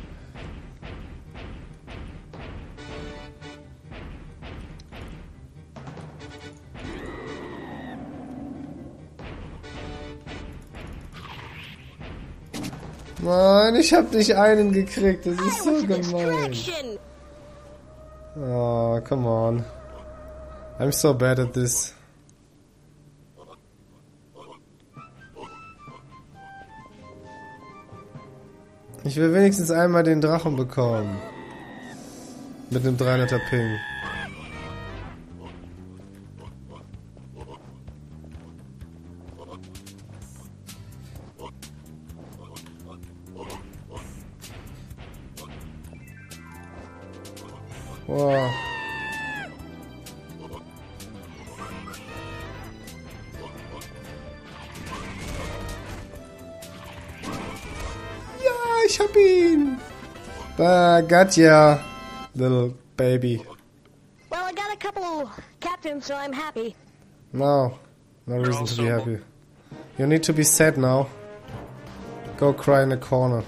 Nein, ich hab nicht einen gekriegt. Das ist I so went to this gemein. direction. Oh, come on. I'm so bad at this. Ich will wenigstens einmal den Drachen bekommen. Mit dem dreihunderter Ping. Wow. Ja, ich hab ihn. Ah, got ya, little baby. Well, I got a couple captains, so I'm happy. No, no reason to be happy. You need to be sad now. Go cry in a corner.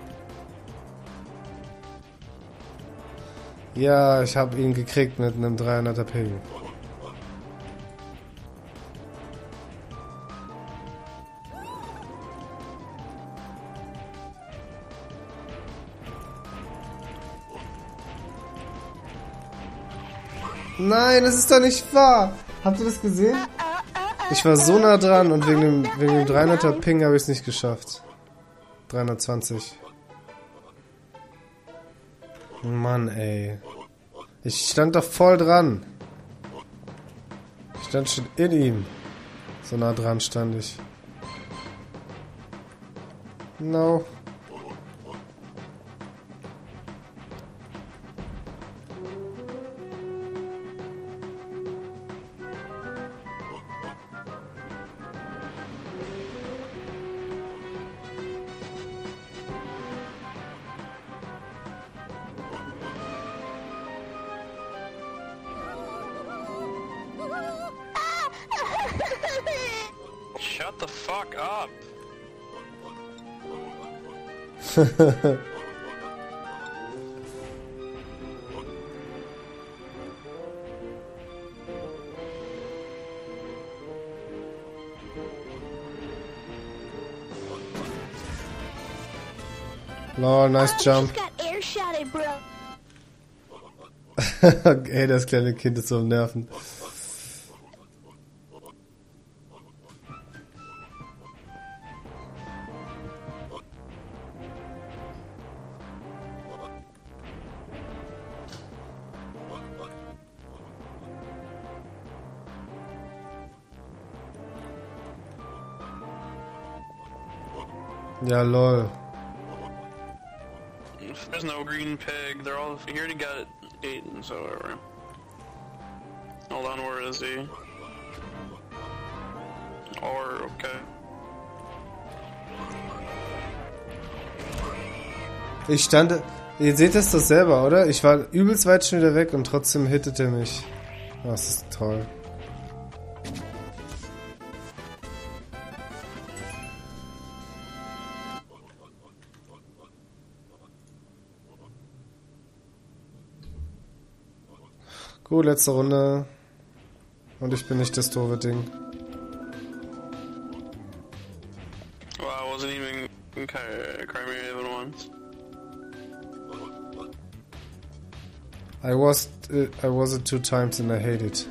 Ja, ich hab ihn gekriegt mit einem dreihunderter Ping. Nein, das ist doch nicht wahr. Habt ihr das gesehen? Ich war so nah dran und wegen dem, wegen dem dreihunderter Ping habe ich es nicht geschafft. dreihundertzwanzig. Mann, ey. Ich stand doch voll dran. Ich stand schon in ihm. So nah dran stand ich. No. Shut the fuck up. Lol, nice I jump. just got air shotted, bro. Ey, das kleine Kind ist so am Nerven. Ja, lol. There's no green pig. They're all. He already got it eaten, so whatever. Hold on, where is he? Or, okay. Ich stand... Ihr seht das doch selber, oder? Ich war übelst weit schon wieder weg und trotzdem hittet er mich. Oh, das ist toll. Gut, letzte Runde. Und ich bin nicht das doofe Ding. Well, I wasn't even in Ky- Crimea even once. I was uh, I was it two times and I hate it.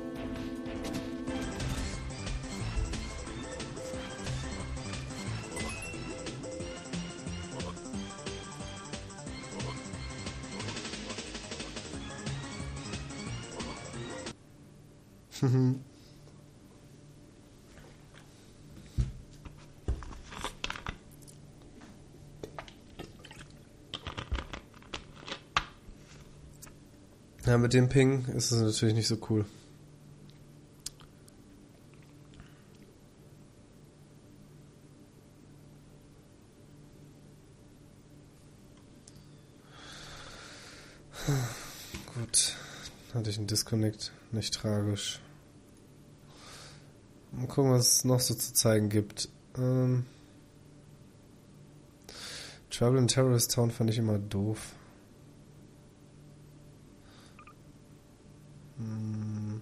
Ja, mit dem Ping ist es natürlich nicht so cool. Gut, hatte ich einen Disconnect, nicht tragisch. Mal gucken, was es noch so zu zeigen gibt. Ähm Trouble in Terrorist Town fand ich immer doof. Hm.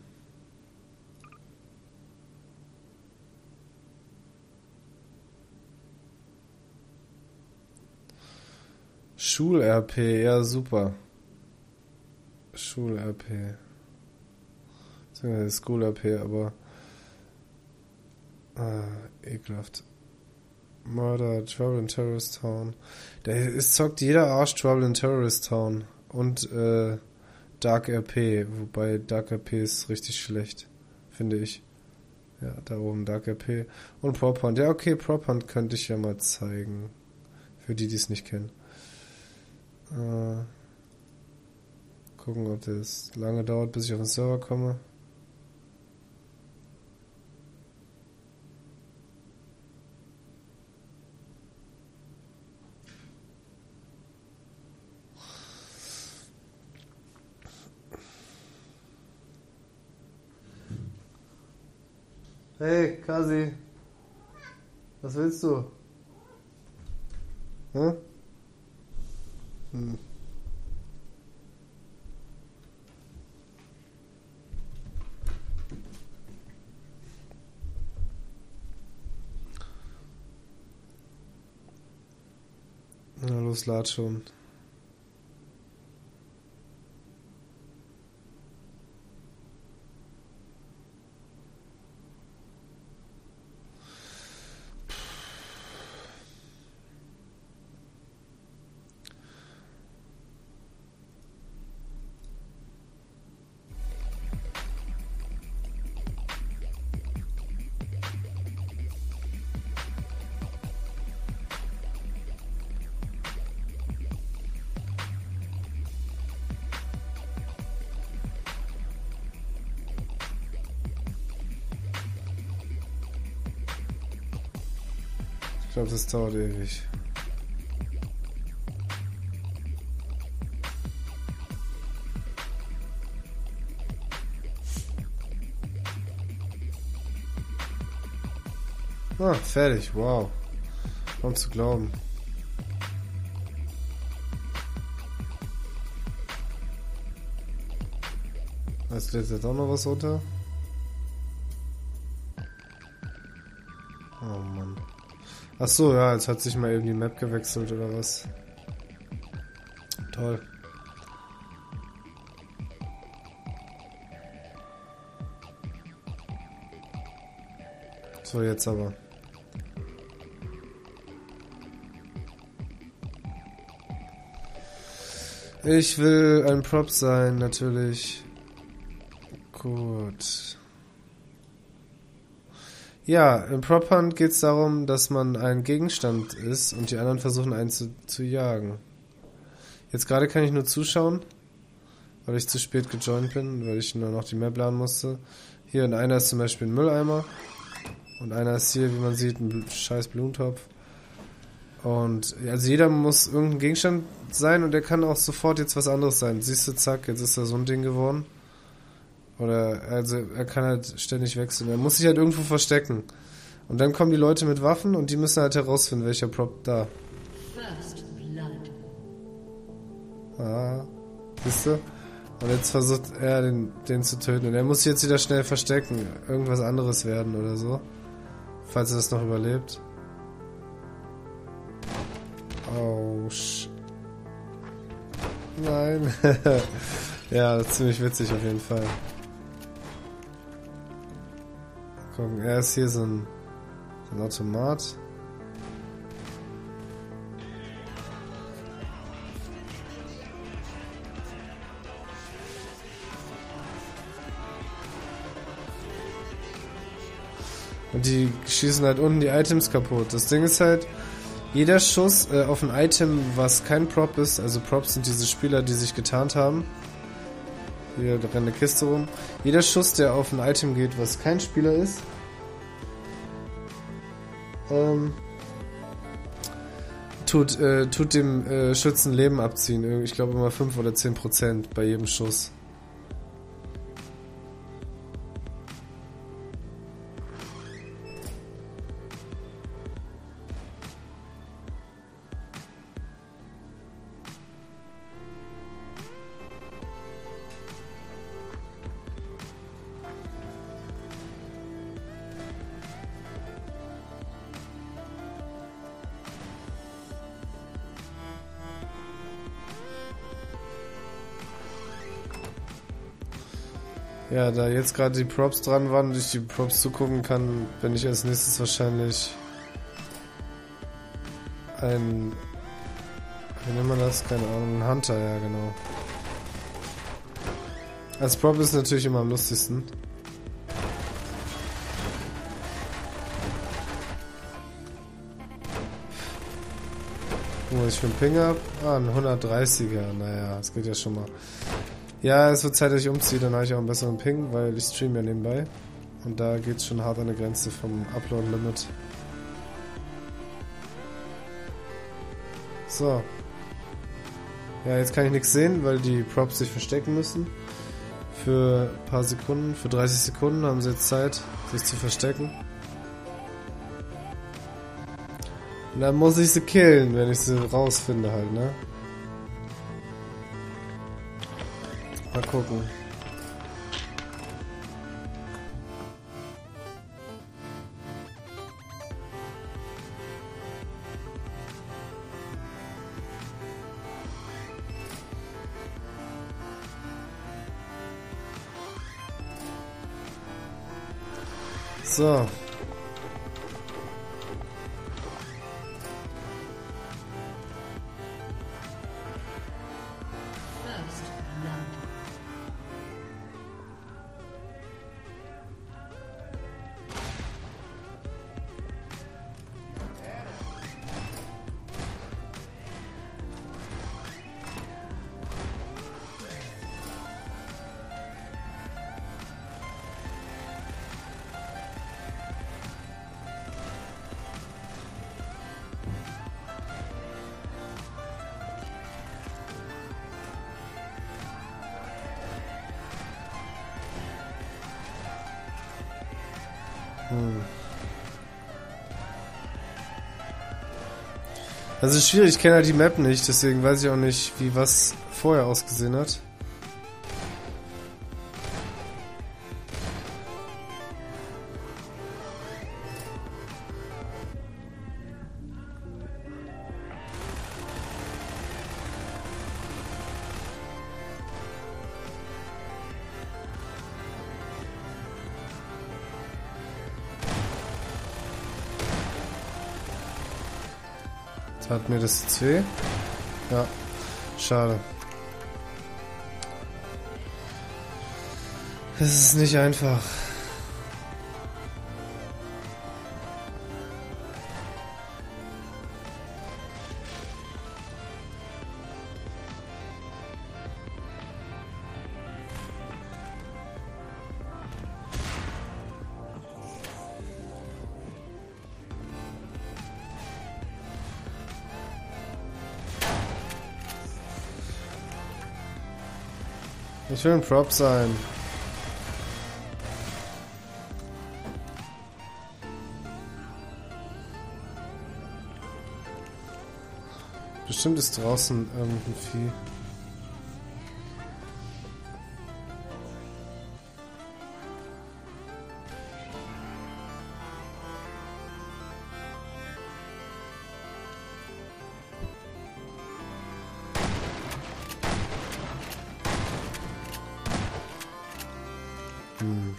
Schul-R P, ja super. Schul-R P. School-R P, aber... Ah, ekelhaft. Murder, Trouble in Terrorist Town. Da ist, zockt jeder Arsch Trouble in Terrorist Town. Und äh, Dark R P, wobei Dark R P ist richtig schlecht, finde ich. Ja, da oben Dark R P. Und Prop Hunt. Ja, okay, Prop Hunt könnte ich ja mal zeigen. Für die, die es nicht kennen. Äh, gucken, ob das lange dauert, bis ich auf den Server komme. Hey, Kasi. Was willst du? Hm? Hm. Na los, lad schon. Ich glaube, das dauert ewig. Ah, fertig, wow. Kaum zu glauben. Jetzt lädt jetzt auch noch was runter. Oh Mann. Ach so, ja, jetzt hat sich mal eben die Map gewechselt oder was. Toll. So, jetzt aber. Ich will ein Prop sein, natürlich. Gut. Ja, im Prop Hunt geht es darum, dass man ein Gegenstand ist und die anderen versuchen einen zu, zu jagen. Jetzt gerade kann ich nur zuschauen, weil ich zu spät gejoint bin, weil ich nur noch die Map laden musste. Hier in einer ist zum Beispiel ein Mülleimer und einer ist hier, wie man sieht, ein scheiß Blumentopf. Und also jeder muss irgendein Gegenstand sein und der kann auch sofort jetzt was anderes sein. Siehst du, zack, jetzt ist da so ein Ding geworden. Oder, also, er kann halt ständig wechseln. Er muss sich halt irgendwo verstecken. Und dann kommen die Leute mit Waffen und die müssen halt herausfinden, welcher Prop da. First blood. Ah, siehst du? Und jetzt versucht er, den, den zu töten. Und er muss sich jetzt wieder schnell verstecken. Irgendwas anderes werden oder so. Falls er das noch überlebt. Oh, sch... Nein. Ja, das ist ziemlich witzig auf jeden Fall. Gucken, er ist hier so ein, so ein Automat. Und die schießen halt unten die Items kaputt. Das Ding ist halt, jeder Schuss äh, auf ein Item, was kein Prop ist, also Props sind diese Spieler, die sich getarnt haben. Hier rennt eine Kiste rum. Jeder Schuss, der auf ein Item geht, was kein Spieler ist, ähm, tut, äh, tut dem äh, Schützen Leben abziehen. Ich glaube immer fünf oder zehn Prozent bei jedem Schuss. Ja, da jetzt gerade die Props dran waren und ich die Props zugucken kann, bin ich als nächstes wahrscheinlich ein... Wie nennt man das? Keine Ahnung. Ein Hunter, ja genau. Als Prop ist natürlich immer am lustigsten. Was ich für einen Ping hab? Ah, ein hundertdreißiger. Naja, das geht ja schon mal. Ja, es wird Zeit, dass ich umziehe, dann habe ich auch einen besseren Ping, weil ich streame ja nebenbei. Und da geht's schon hart an der Grenze vom Upload-Limit. So. Ja, jetzt kann ich nichts sehen, weil die Props sich verstecken müssen. Für ein paar Sekunden, für dreißig Sekunden haben sie jetzt Zeit, sich zu verstecken. Und dann muss ich sie killen, wenn ich sie rausfinde halt, ne? Mal gucken. So. Hm. Das ist schwierig, ich kenne halt die Map nicht, deswegen weiß ich auch nicht, wie was vorher ausgesehen hat. Tat mir das jetzt weh? Ja, schade. Es ist nicht einfach. Ich will ein Prop sein. Bestimmt ist draußen irgendein Vieh. Hm.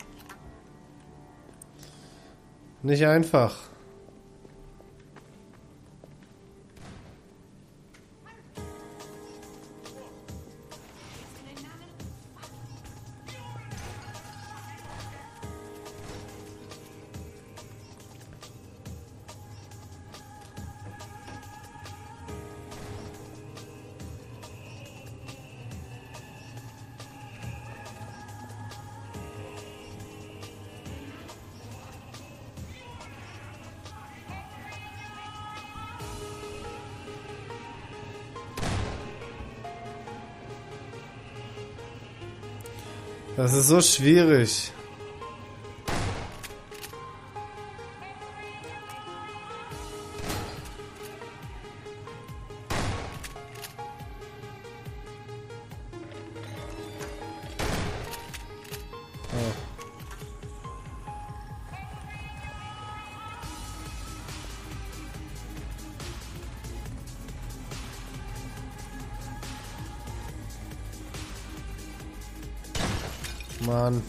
Nicht einfach. Das ist so schwierig. Mann.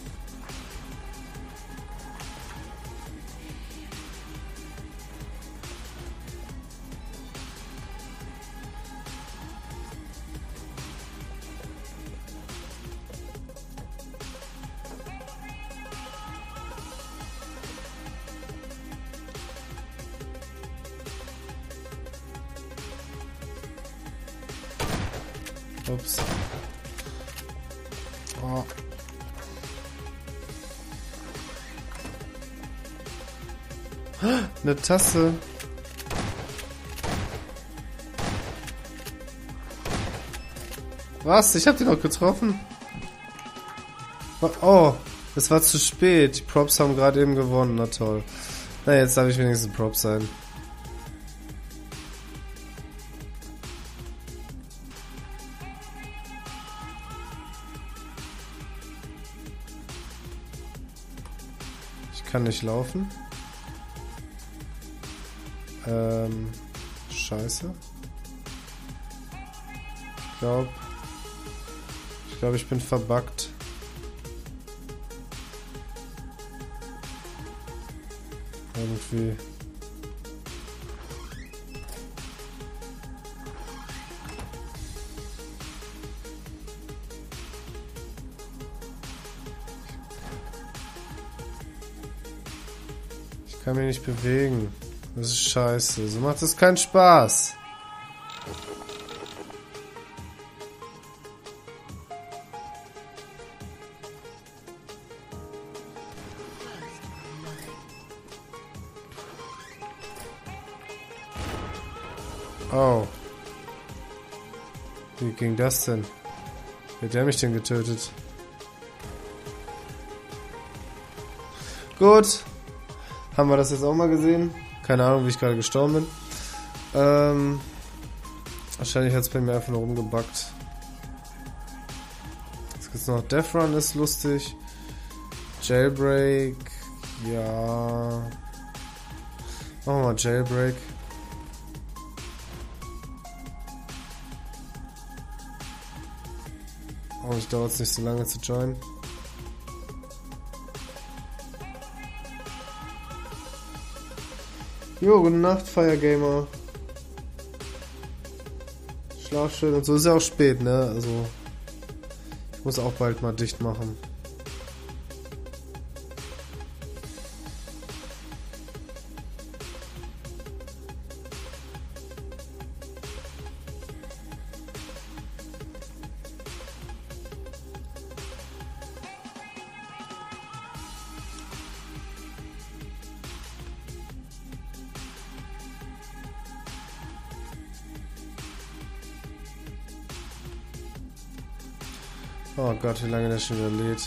Ups. Oh. Eine Tasse. Was? Ich hab den noch getroffen. Oh, es war zu spät. Die Props haben gerade eben gewonnen. Na toll. Na, jetzt darf ich wenigstens Props sein. Ich kann nicht laufen. Ähm, scheiße. Ich glaube, ich glaube, ich bin verbuggt. Irgendwie. Ich kann mich nicht bewegen. Das ist scheiße. So macht es keinen Spaß. Oh. Wie ging das denn? Wie hat der mich denn getötet? Gut. Haben wir das jetzt auch mal gesehen? Keine Ahnung, wie ich gerade gestorben bin. Ähm, wahrscheinlich hat es bei mir einfach nur rumgebackt. Jetzt gibt's noch Death Run, ist lustig. Jailbreak. Ja. Machen wir mal Jailbreak. Hoffentlich dauert es nicht so lange zu joinen. Jo, gute Nacht, Firegamer. Schlaf schön und so. Ist ja auch spät, ne? Also, ich muss auch bald mal dicht machen. Oh Gott, wie lange das schon wieder lädt.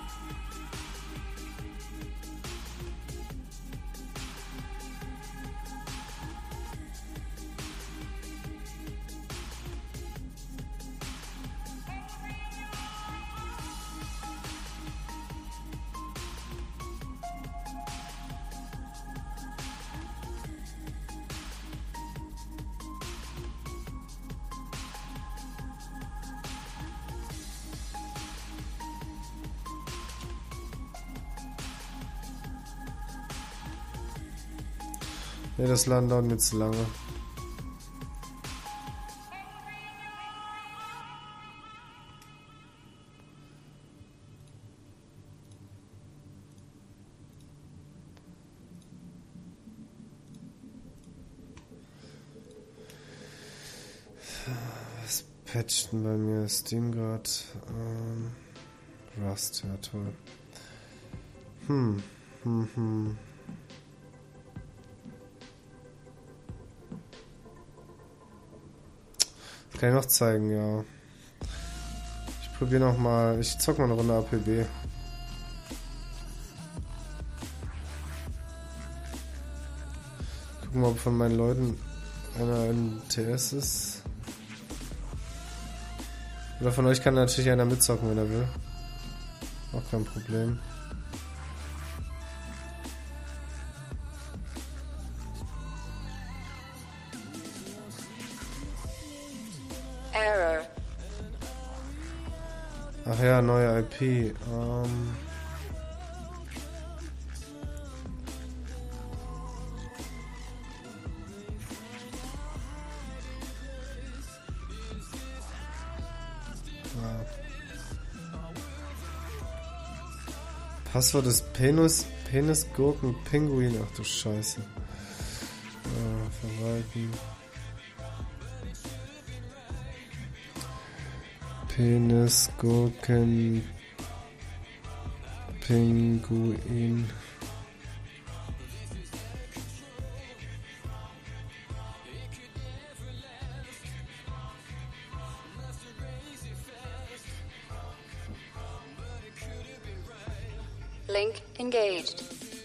Ne, das Laden dauert mir zu lange. Was patcht denn bei mir? Steam Guard. Ähm, Rust, ja toll. Hm, hm, hm. Kann ich noch zeigen, ja. Ich probiere noch mal. Ich zock mal eine Runde A P B. Gucken mal, ob von meinen Leuten einer in T S ist. Oder von euch kann natürlich einer mitzocken, wenn er will. Auch kein Problem. Ach ja, neue I P. Ähm. Passwort ist Penis, Penis, Gurken, Pinguin. Ach du Scheiße. Äh, verwalten. Penis, Gurken, Pinguin. Link engaged.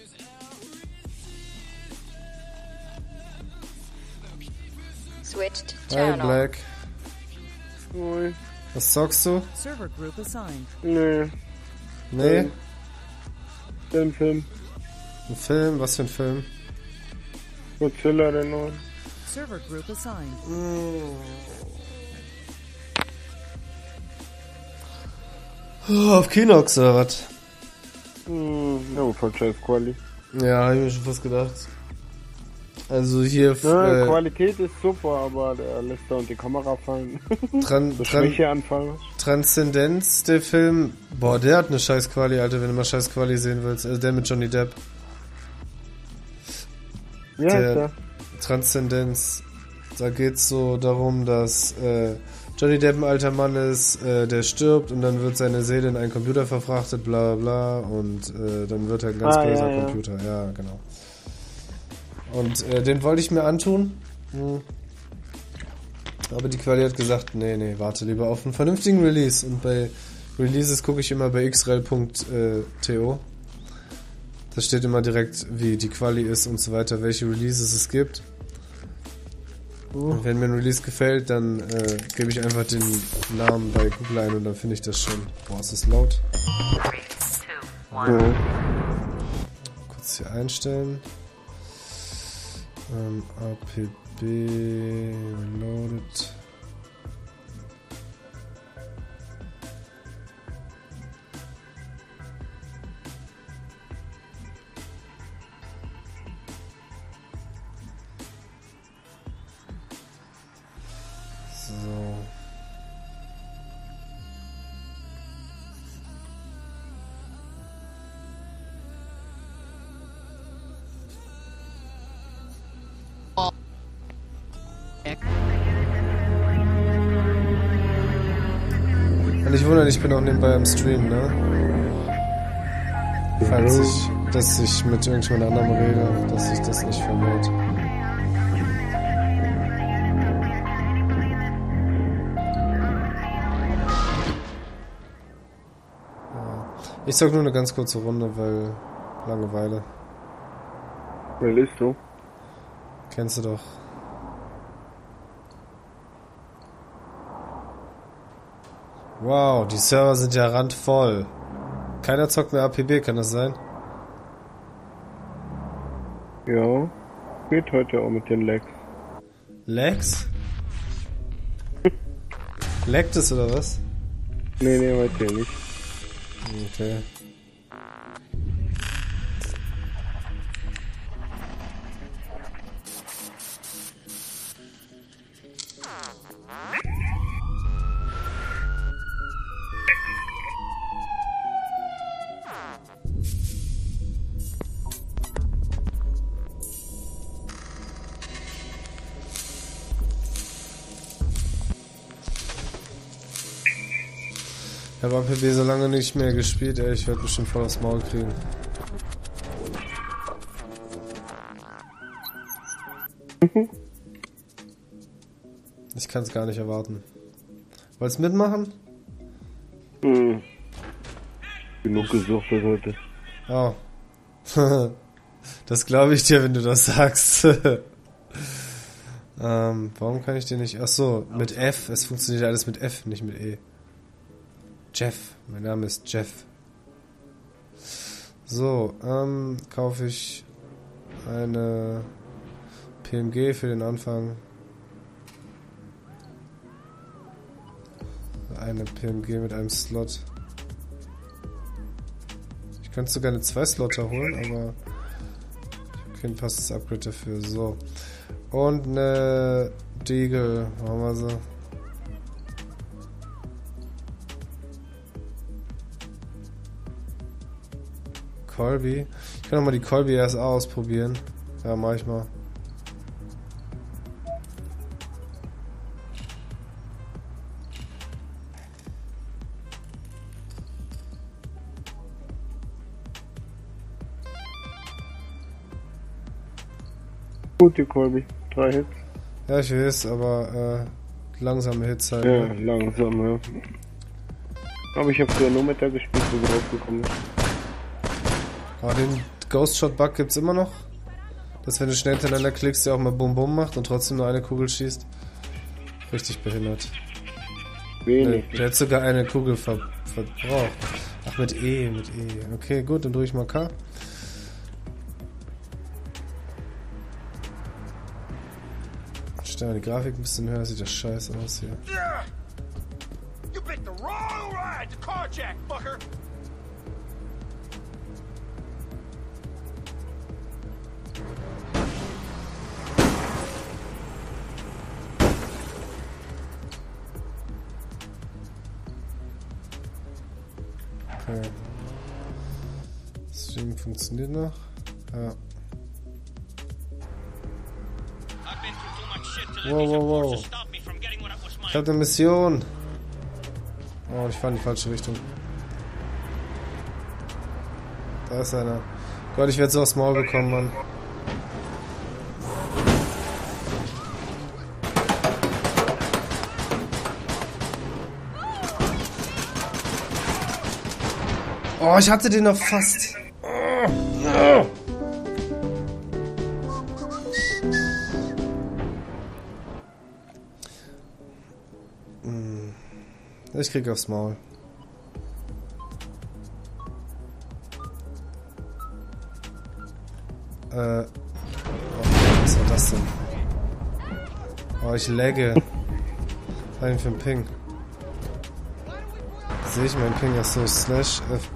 Switched Hi channel. Black. Ui. Was zockst du? Server group assigned. Nee. Nee? Den Film. Ein Film? Was für ein Film? Godzilla, der neue. Server group assigned. Oh, auf Kinox oder was? Hm, ja, voll scheiß Quali. Ja, hab ich mir schon fast gedacht. Also hier... Ja, äh, Qualität ist super, aber der lässt da und die Kamera fallen. Tran so Tran Schwächeanfall. Transzendenz, der Film... Boah, der hat eine scheiß Quali, Alter, wenn du mal scheiß Quali sehen willst. Also der mit Johnny Depp. Ja, der ist der. Transzendenz. Da geht's so darum, dass äh, Johnny Depp ein alter Mann ist, äh, der stirbt und dann wird seine Seele in einen Computer verfrachtet, bla bla bla, und äh, dann wird er ein ganz Ah, böser ja, ja. Computer. Ja, genau. Und äh, den wollte ich mir antun. Hm. Aber die Quali hat gesagt, nee, nee, warte lieber auf einen vernünftigen Release. Und bei Releases gucke ich immer bei x r e l punkt t o. Da steht immer direkt, wie die Quali ist und so weiter, welche Releases es gibt. Und wenn mir ein Release gefällt, dann äh, gebe ich einfach den Namen bei Google ein und dann finde ich das schon. Boah, ist das laut. Ja. Kurz hier einstellen. Ähm, A P B reloaded. So. Und ich wundere, ich bin auch nebenbei am Stream, ne? Falls ich, dass ich mit irgendjemand anderem rede, dass ich das nicht vermute. Ich sag nur eine ganz kurze Runde, weil Langeweile. Wer liest du? Kennst du doch. Wow, die Server sind ja randvoll. Keiner zockt mehr A P B, kann das sein? Ja. Geht heute auch mit den Lags. Lags? Laggt es oder was? Nee, nee, heute nicht. Okay. Ich habe A P B so lange nicht mehr gespielt, ey, ich werde bestimmt voll aufs Maul kriegen. Ich kann es gar nicht erwarten. Wollt's mitmachen? Hm. Genug gesucht für heute. Oh. Das glaube ich dir, wenn du das sagst. ähm, warum kann ich dir nicht... Ach so, mit F. Es funktioniert alles mit F, nicht mit E. Jeff. Mein Name ist Jeff. So, ähm, kaufe ich eine P M G für den Anfang. Eine P M G mit einem Slot. könnte sogar eine zwei Slotter holen, aber ich habe kein passendes Upgrade dafür. So. Und eine Deagle. Machen wir so. Colby. Ich kann auch mal die Colby erst ausprobieren. Ja, mach ich mal. Gut, die Colby. Drei Hits. Ja, ich weiß, aber äh, langsame Hits halt. Ja, ne? langsam, ja. Aber ich habe früher nur mit der gespielt, wo sie rausgekommen ist. Aber den Ghost Shot Bug gibt's immer noch. Dass wenn du schnell hintereinander klickst, der auch mal Bum Bum macht und trotzdem nur eine Kugel schießt. Richtig behindert. Wenig. Der, der hat sogar eine Kugel ver verbraucht. Ach, mit E, mit E. Okay, gut, dann drücke ich mal K. Stell mal die Grafik ein bisschen höher, sieht das scheiße aus hier. You picked the wrong ride to carjack, fucker! Okay. Stream funktioniert noch. Ja. Wow, wow, wow. Ich hab eine Mission. Oh, ich fahr in die falsche Richtung. Da ist einer. Gott, ich werde so aufs Maul bekommen, Mann. Oh, ich hatte den noch fast. Oh, no. Ich krieg aufs Maul. Äh. Oh, was war das denn? Oh, ich lagge. Was war denn für ein Ping? Sehe ich meinen Ping? Achso, slash F.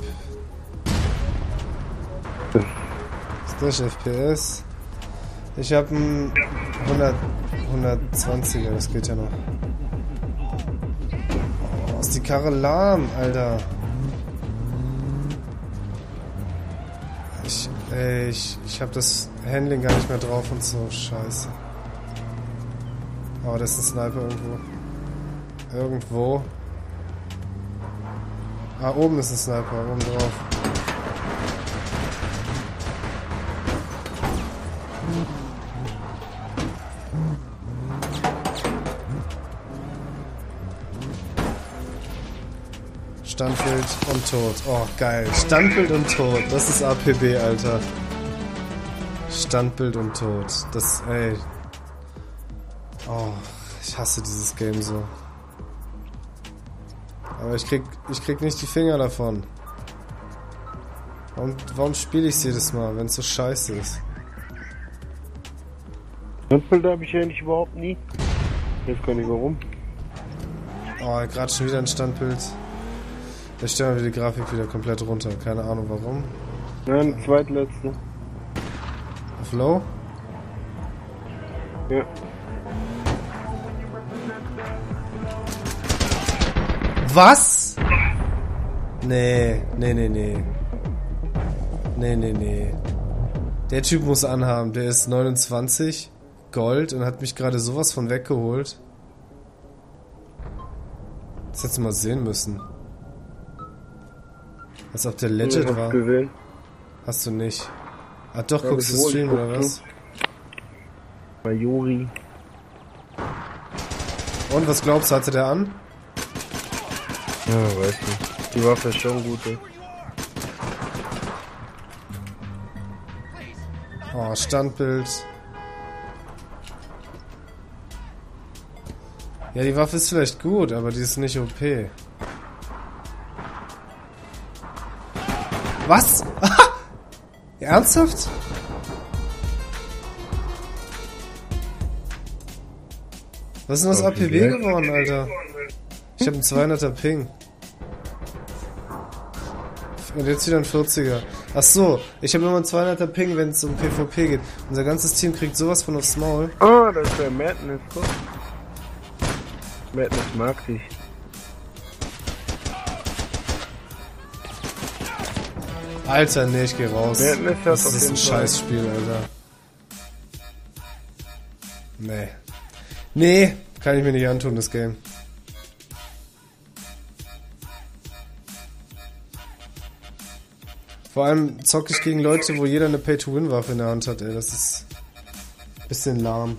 Slash F P S. Ich hab einen hundert, hundertzwanziger, das geht ja noch. Oh, ist die Karre lahm, Alter. Ich, ey, ich, ich hab das Handling gar nicht mehr drauf und so, scheiße. Oh, da ist ein Sniper irgendwo. Irgendwo. Ah, oben ist ein Sniper, oben drauf. Standbild und tot. Oh, geil. Standbild und tot. Das ist A P B, Alter. Standbild und tot. Das, ey. Oh, ich hasse dieses Game so. Aber ich krieg, ich krieg nicht die Finger davon. Warum, warum spiele ich jedes Mal, wenn es so scheiße ist? Standbild habe ich eigentlich überhaupt nie. Ich weiß gar nicht warum. Oh, gerade schon wieder ein Standbild. Ich stelle mal die Grafik wieder komplett runter. Keine Ahnung warum. Nein, zweitletzte. Auf Low? Ja. Was? Nee, nee, nee, nee. Nee, nee, nee. Der Typ muss anhaben. Der ist neunundzwanzig, Gold und hat mich gerade sowas von weggeholt. Das hättest du mal sehen müssen. Als ob der legit ich war. Gesehen. Hast du nicht. Ah doch, ja, guckst du Stream oder was? Bei Juri. Und was glaubst du, hatte der an? Ja, weiß nicht. Die Waffe ist schon gut, ey. Oh, Standbild. Ja, die Waffe ist vielleicht gut, aber die ist nicht O P. Was? Ernsthaft? Was ist denn das A P B geworden, Alter? Ich hab einen zweihunderter Ping. Und jetzt wieder ein vierziger. Ach so, ich habe immer einen zweihunderter Ping, wenn es um PvP geht. Unser ganzes Team kriegt sowas von aufs Maul. Ah, das ist der Madness, guck. Madness mag dich. Alter, nee, ich geh raus. Madness hat Das auf ist jeden ein Fall- Scheißspiel, Alter. Nee. Nee, kann ich mir nicht antun, das Game. Vor allem zocke ich gegen Leute, wo jeder eine Pay-to-Win-Waffe in der Hand hat, ey. Das ist ein bisschen lahm.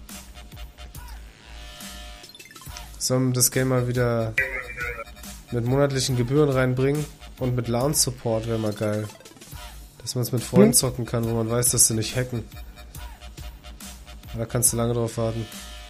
Sollen wir das Game mal wieder mit monatlichen Gebühren reinbringen? Und mit LAN-Support wäre mal geil. Dass man es mit Freunden zocken kann, wo man weiß, dass sie nicht hacken. Da kannst du lange drauf warten.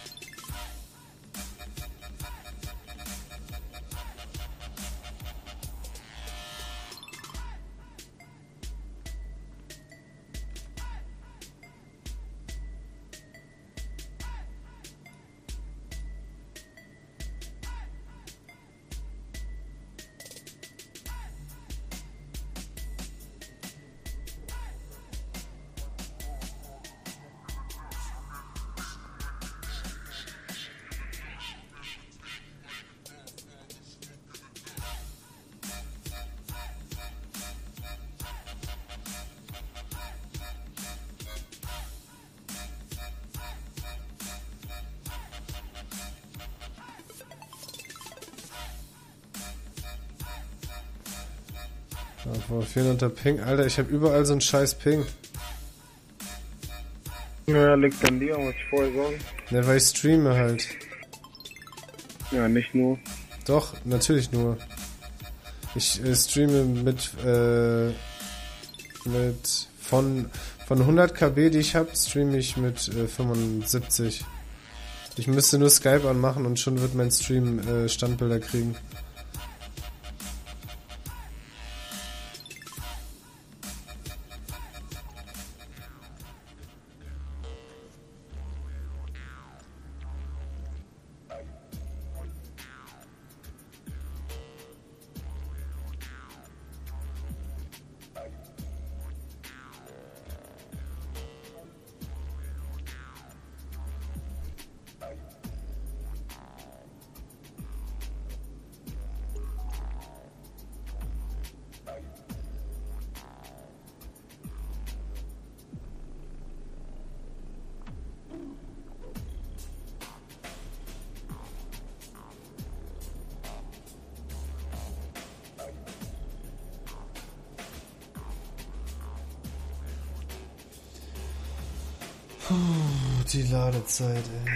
vierhunderter Ping. Alter, ich habe überall so einen scheiß Ping. Ja, liegt an dir, was ich vorher sagen. Ne, weil ich streame halt. Ja, nicht nur. Doch, natürlich nur. Ich äh, streame mit, äh, mit, von, von hundert Kilobyte, die ich habe, streame ich mit äh, fünfundsiebzig. Ich müsste nur Skype anmachen und schon wird mein Stream äh, Standbilder kriegen. Puh, die Ladezeit, ey.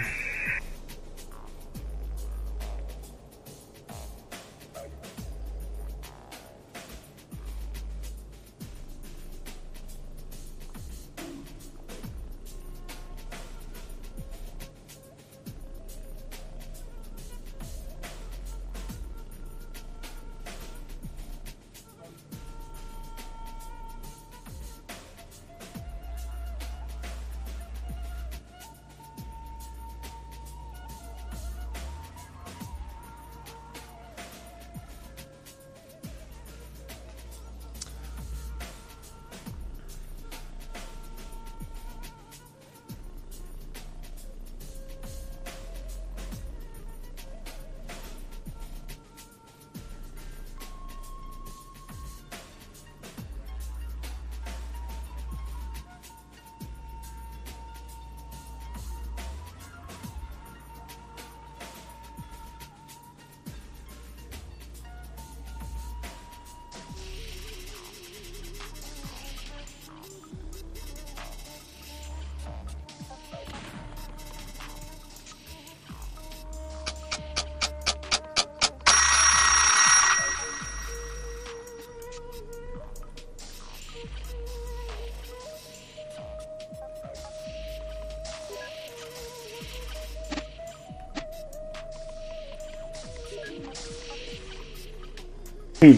Hm.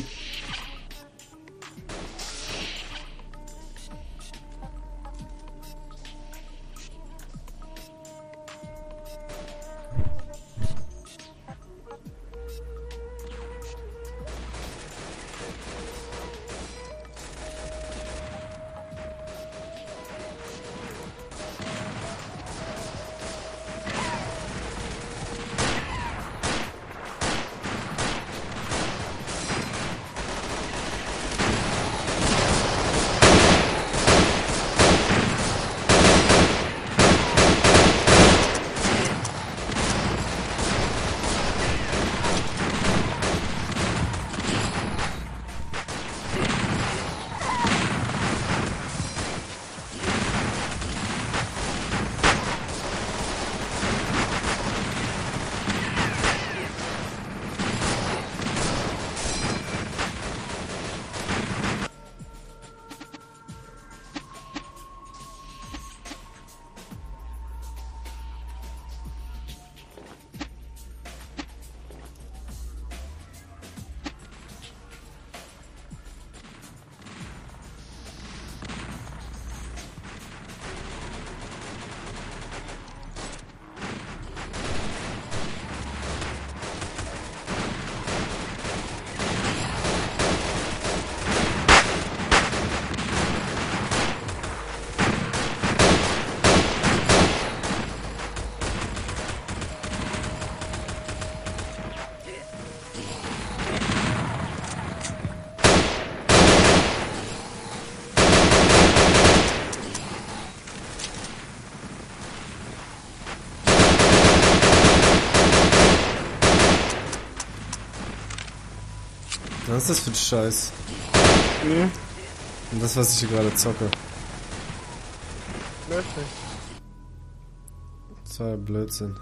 Was ist das für ein Scheiß? Mhm. Und das, was ich hier gerade zocke. Weiß nicht. Das war ja Blödsinn.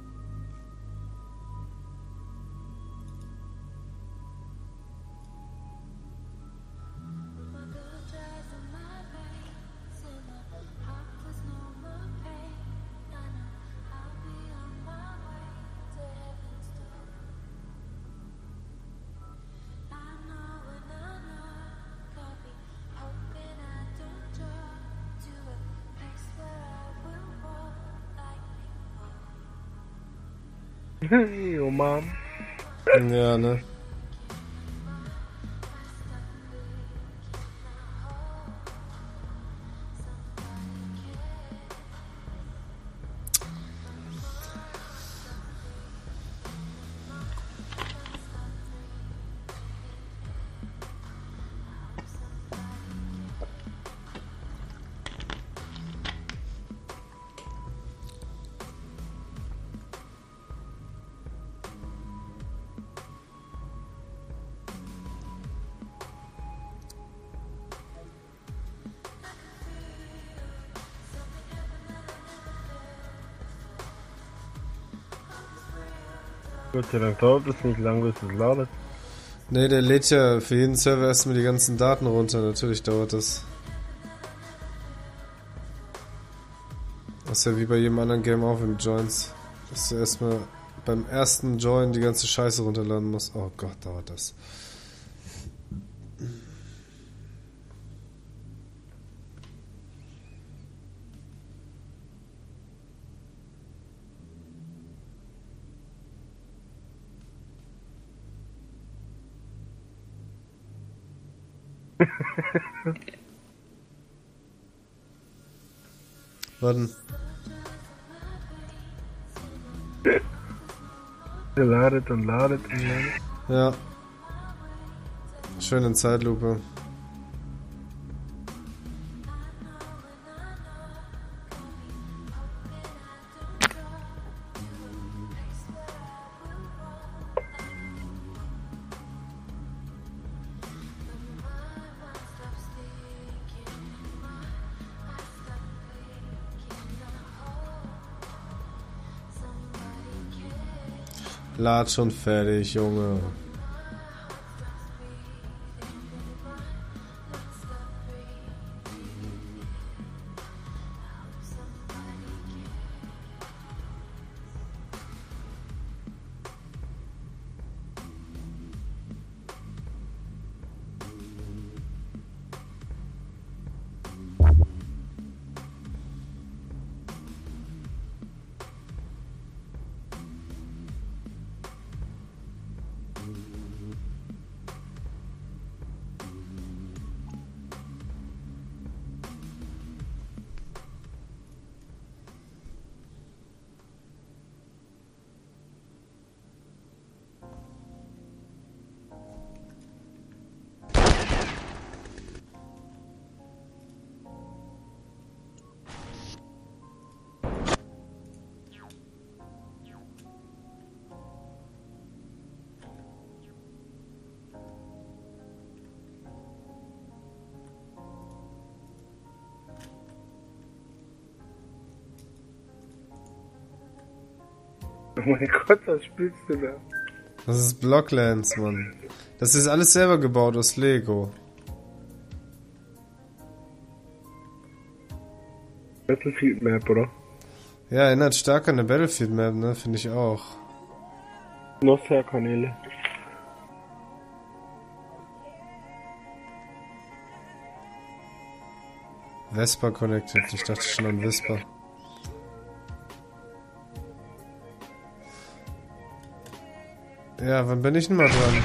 Oh Mom. Ja, ne? Gott sei Dank dauert es nicht lang, bis es ladet. Ne, der lädt ja für jeden Server erstmal die ganzen Daten runter. Natürlich dauert das. Das ist ja wie bei jedem anderen Game auch, wenn du joins. Dass du erstmal beim ersten Join die ganze Scheiße runterladen musst. Oh Gott, dauert das. Warten. Der ladet und ladet und ladet. Ja. Schön in Zeitlupe. Lad schon fertig, Junge. Oh mein Gott, was spielst du da? Das ist Blocklands, Mann. Das ist alles selber gebaut aus Lego. Battlefield Map, oder? Ja, erinnert stark an eine Battlefield Map, ne? Finde ich auch. Nostra-Kanäle. Vespa Connected. Ich dachte schon an Vespa. Ja, wann bin ich denn mal dran?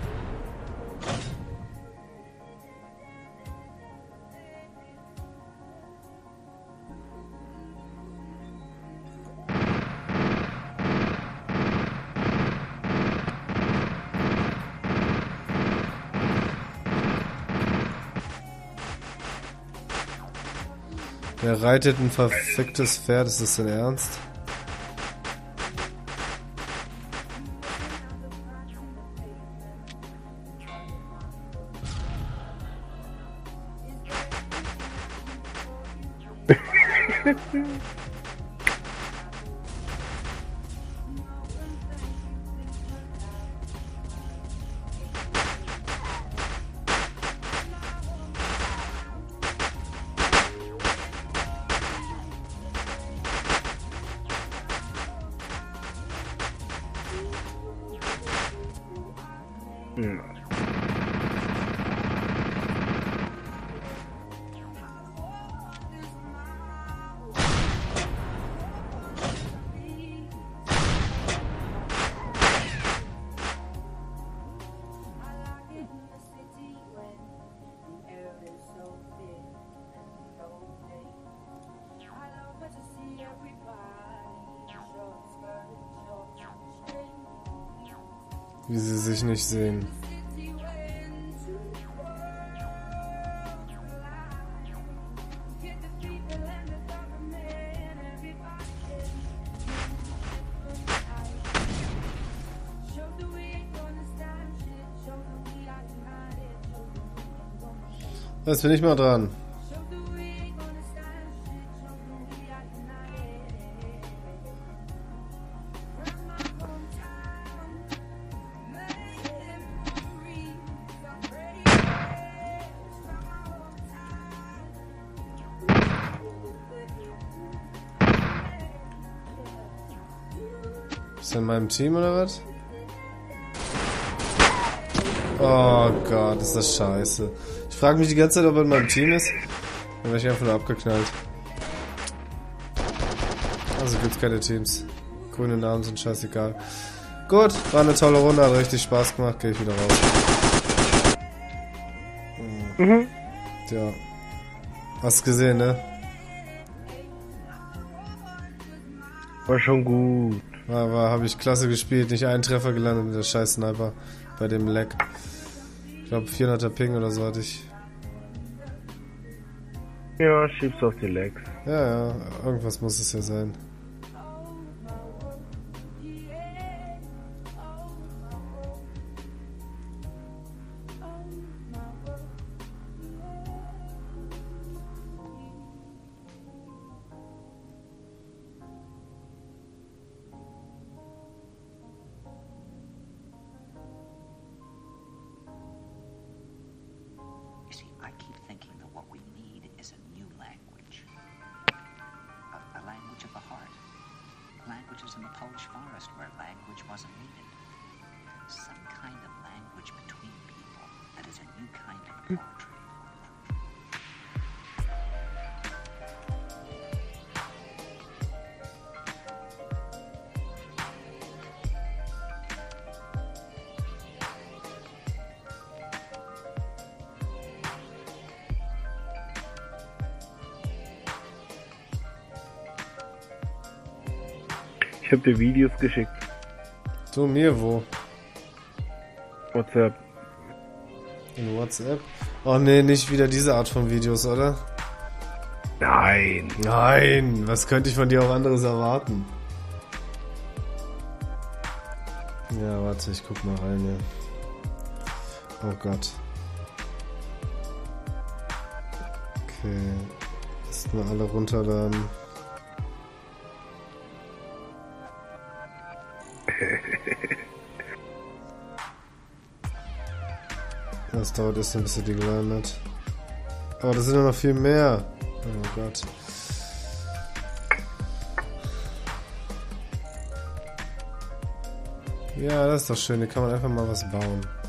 Er reitet ein verficktes Pferd, ist das denn ernst? Hm. Wie sie sich nicht sehen. Jetzt bin ich mal dran. Ist er in meinem Team oder was? Oh Gott, ist das scheiße. Ich frage mich die ganze Zeit, ob er in meinem Team ist. Dann werde ich einfach nur abgeknallt. Also gibt's keine Teams. Grüne Namen sind scheißegal. Gut, war eine tolle Runde, hat richtig Spaß gemacht, gehe ich wieder raus. Mhm. Tja. Hast gesehen, ne? War schon gut. War, war, habe ich klasse gespielt, nicht einen Treffer gelandet mit der scheiß Sniper bei dem Leck. Ich glaube vierhunderter Ping oder so hatte ich. Ja, schieb's auf die Legs. Ja, ja, irgendwas muss es ja sein. Languages in the Polish forest where language wasn't needed. Some kind of language between people that is a new kind of poetry. Ich hab dir Videos geschickt. Du mir wo? WhatsApp. In WhatsApp? Oh nee, nicht wieder diese Art von Videos, oder? Nein. Nein, was könnte ich von dir auch anderes erwarten? Ja, warte, ich guck mal rein hier. Oh Gott. Okay. Lass mal alle runterladen. Das dauert erst ein bisschen, die geladen hat. Aber da sind ja noch viel mehr. Oh Gott. Ja, das ist doch schön. Hier kann man einfach mal was bauen.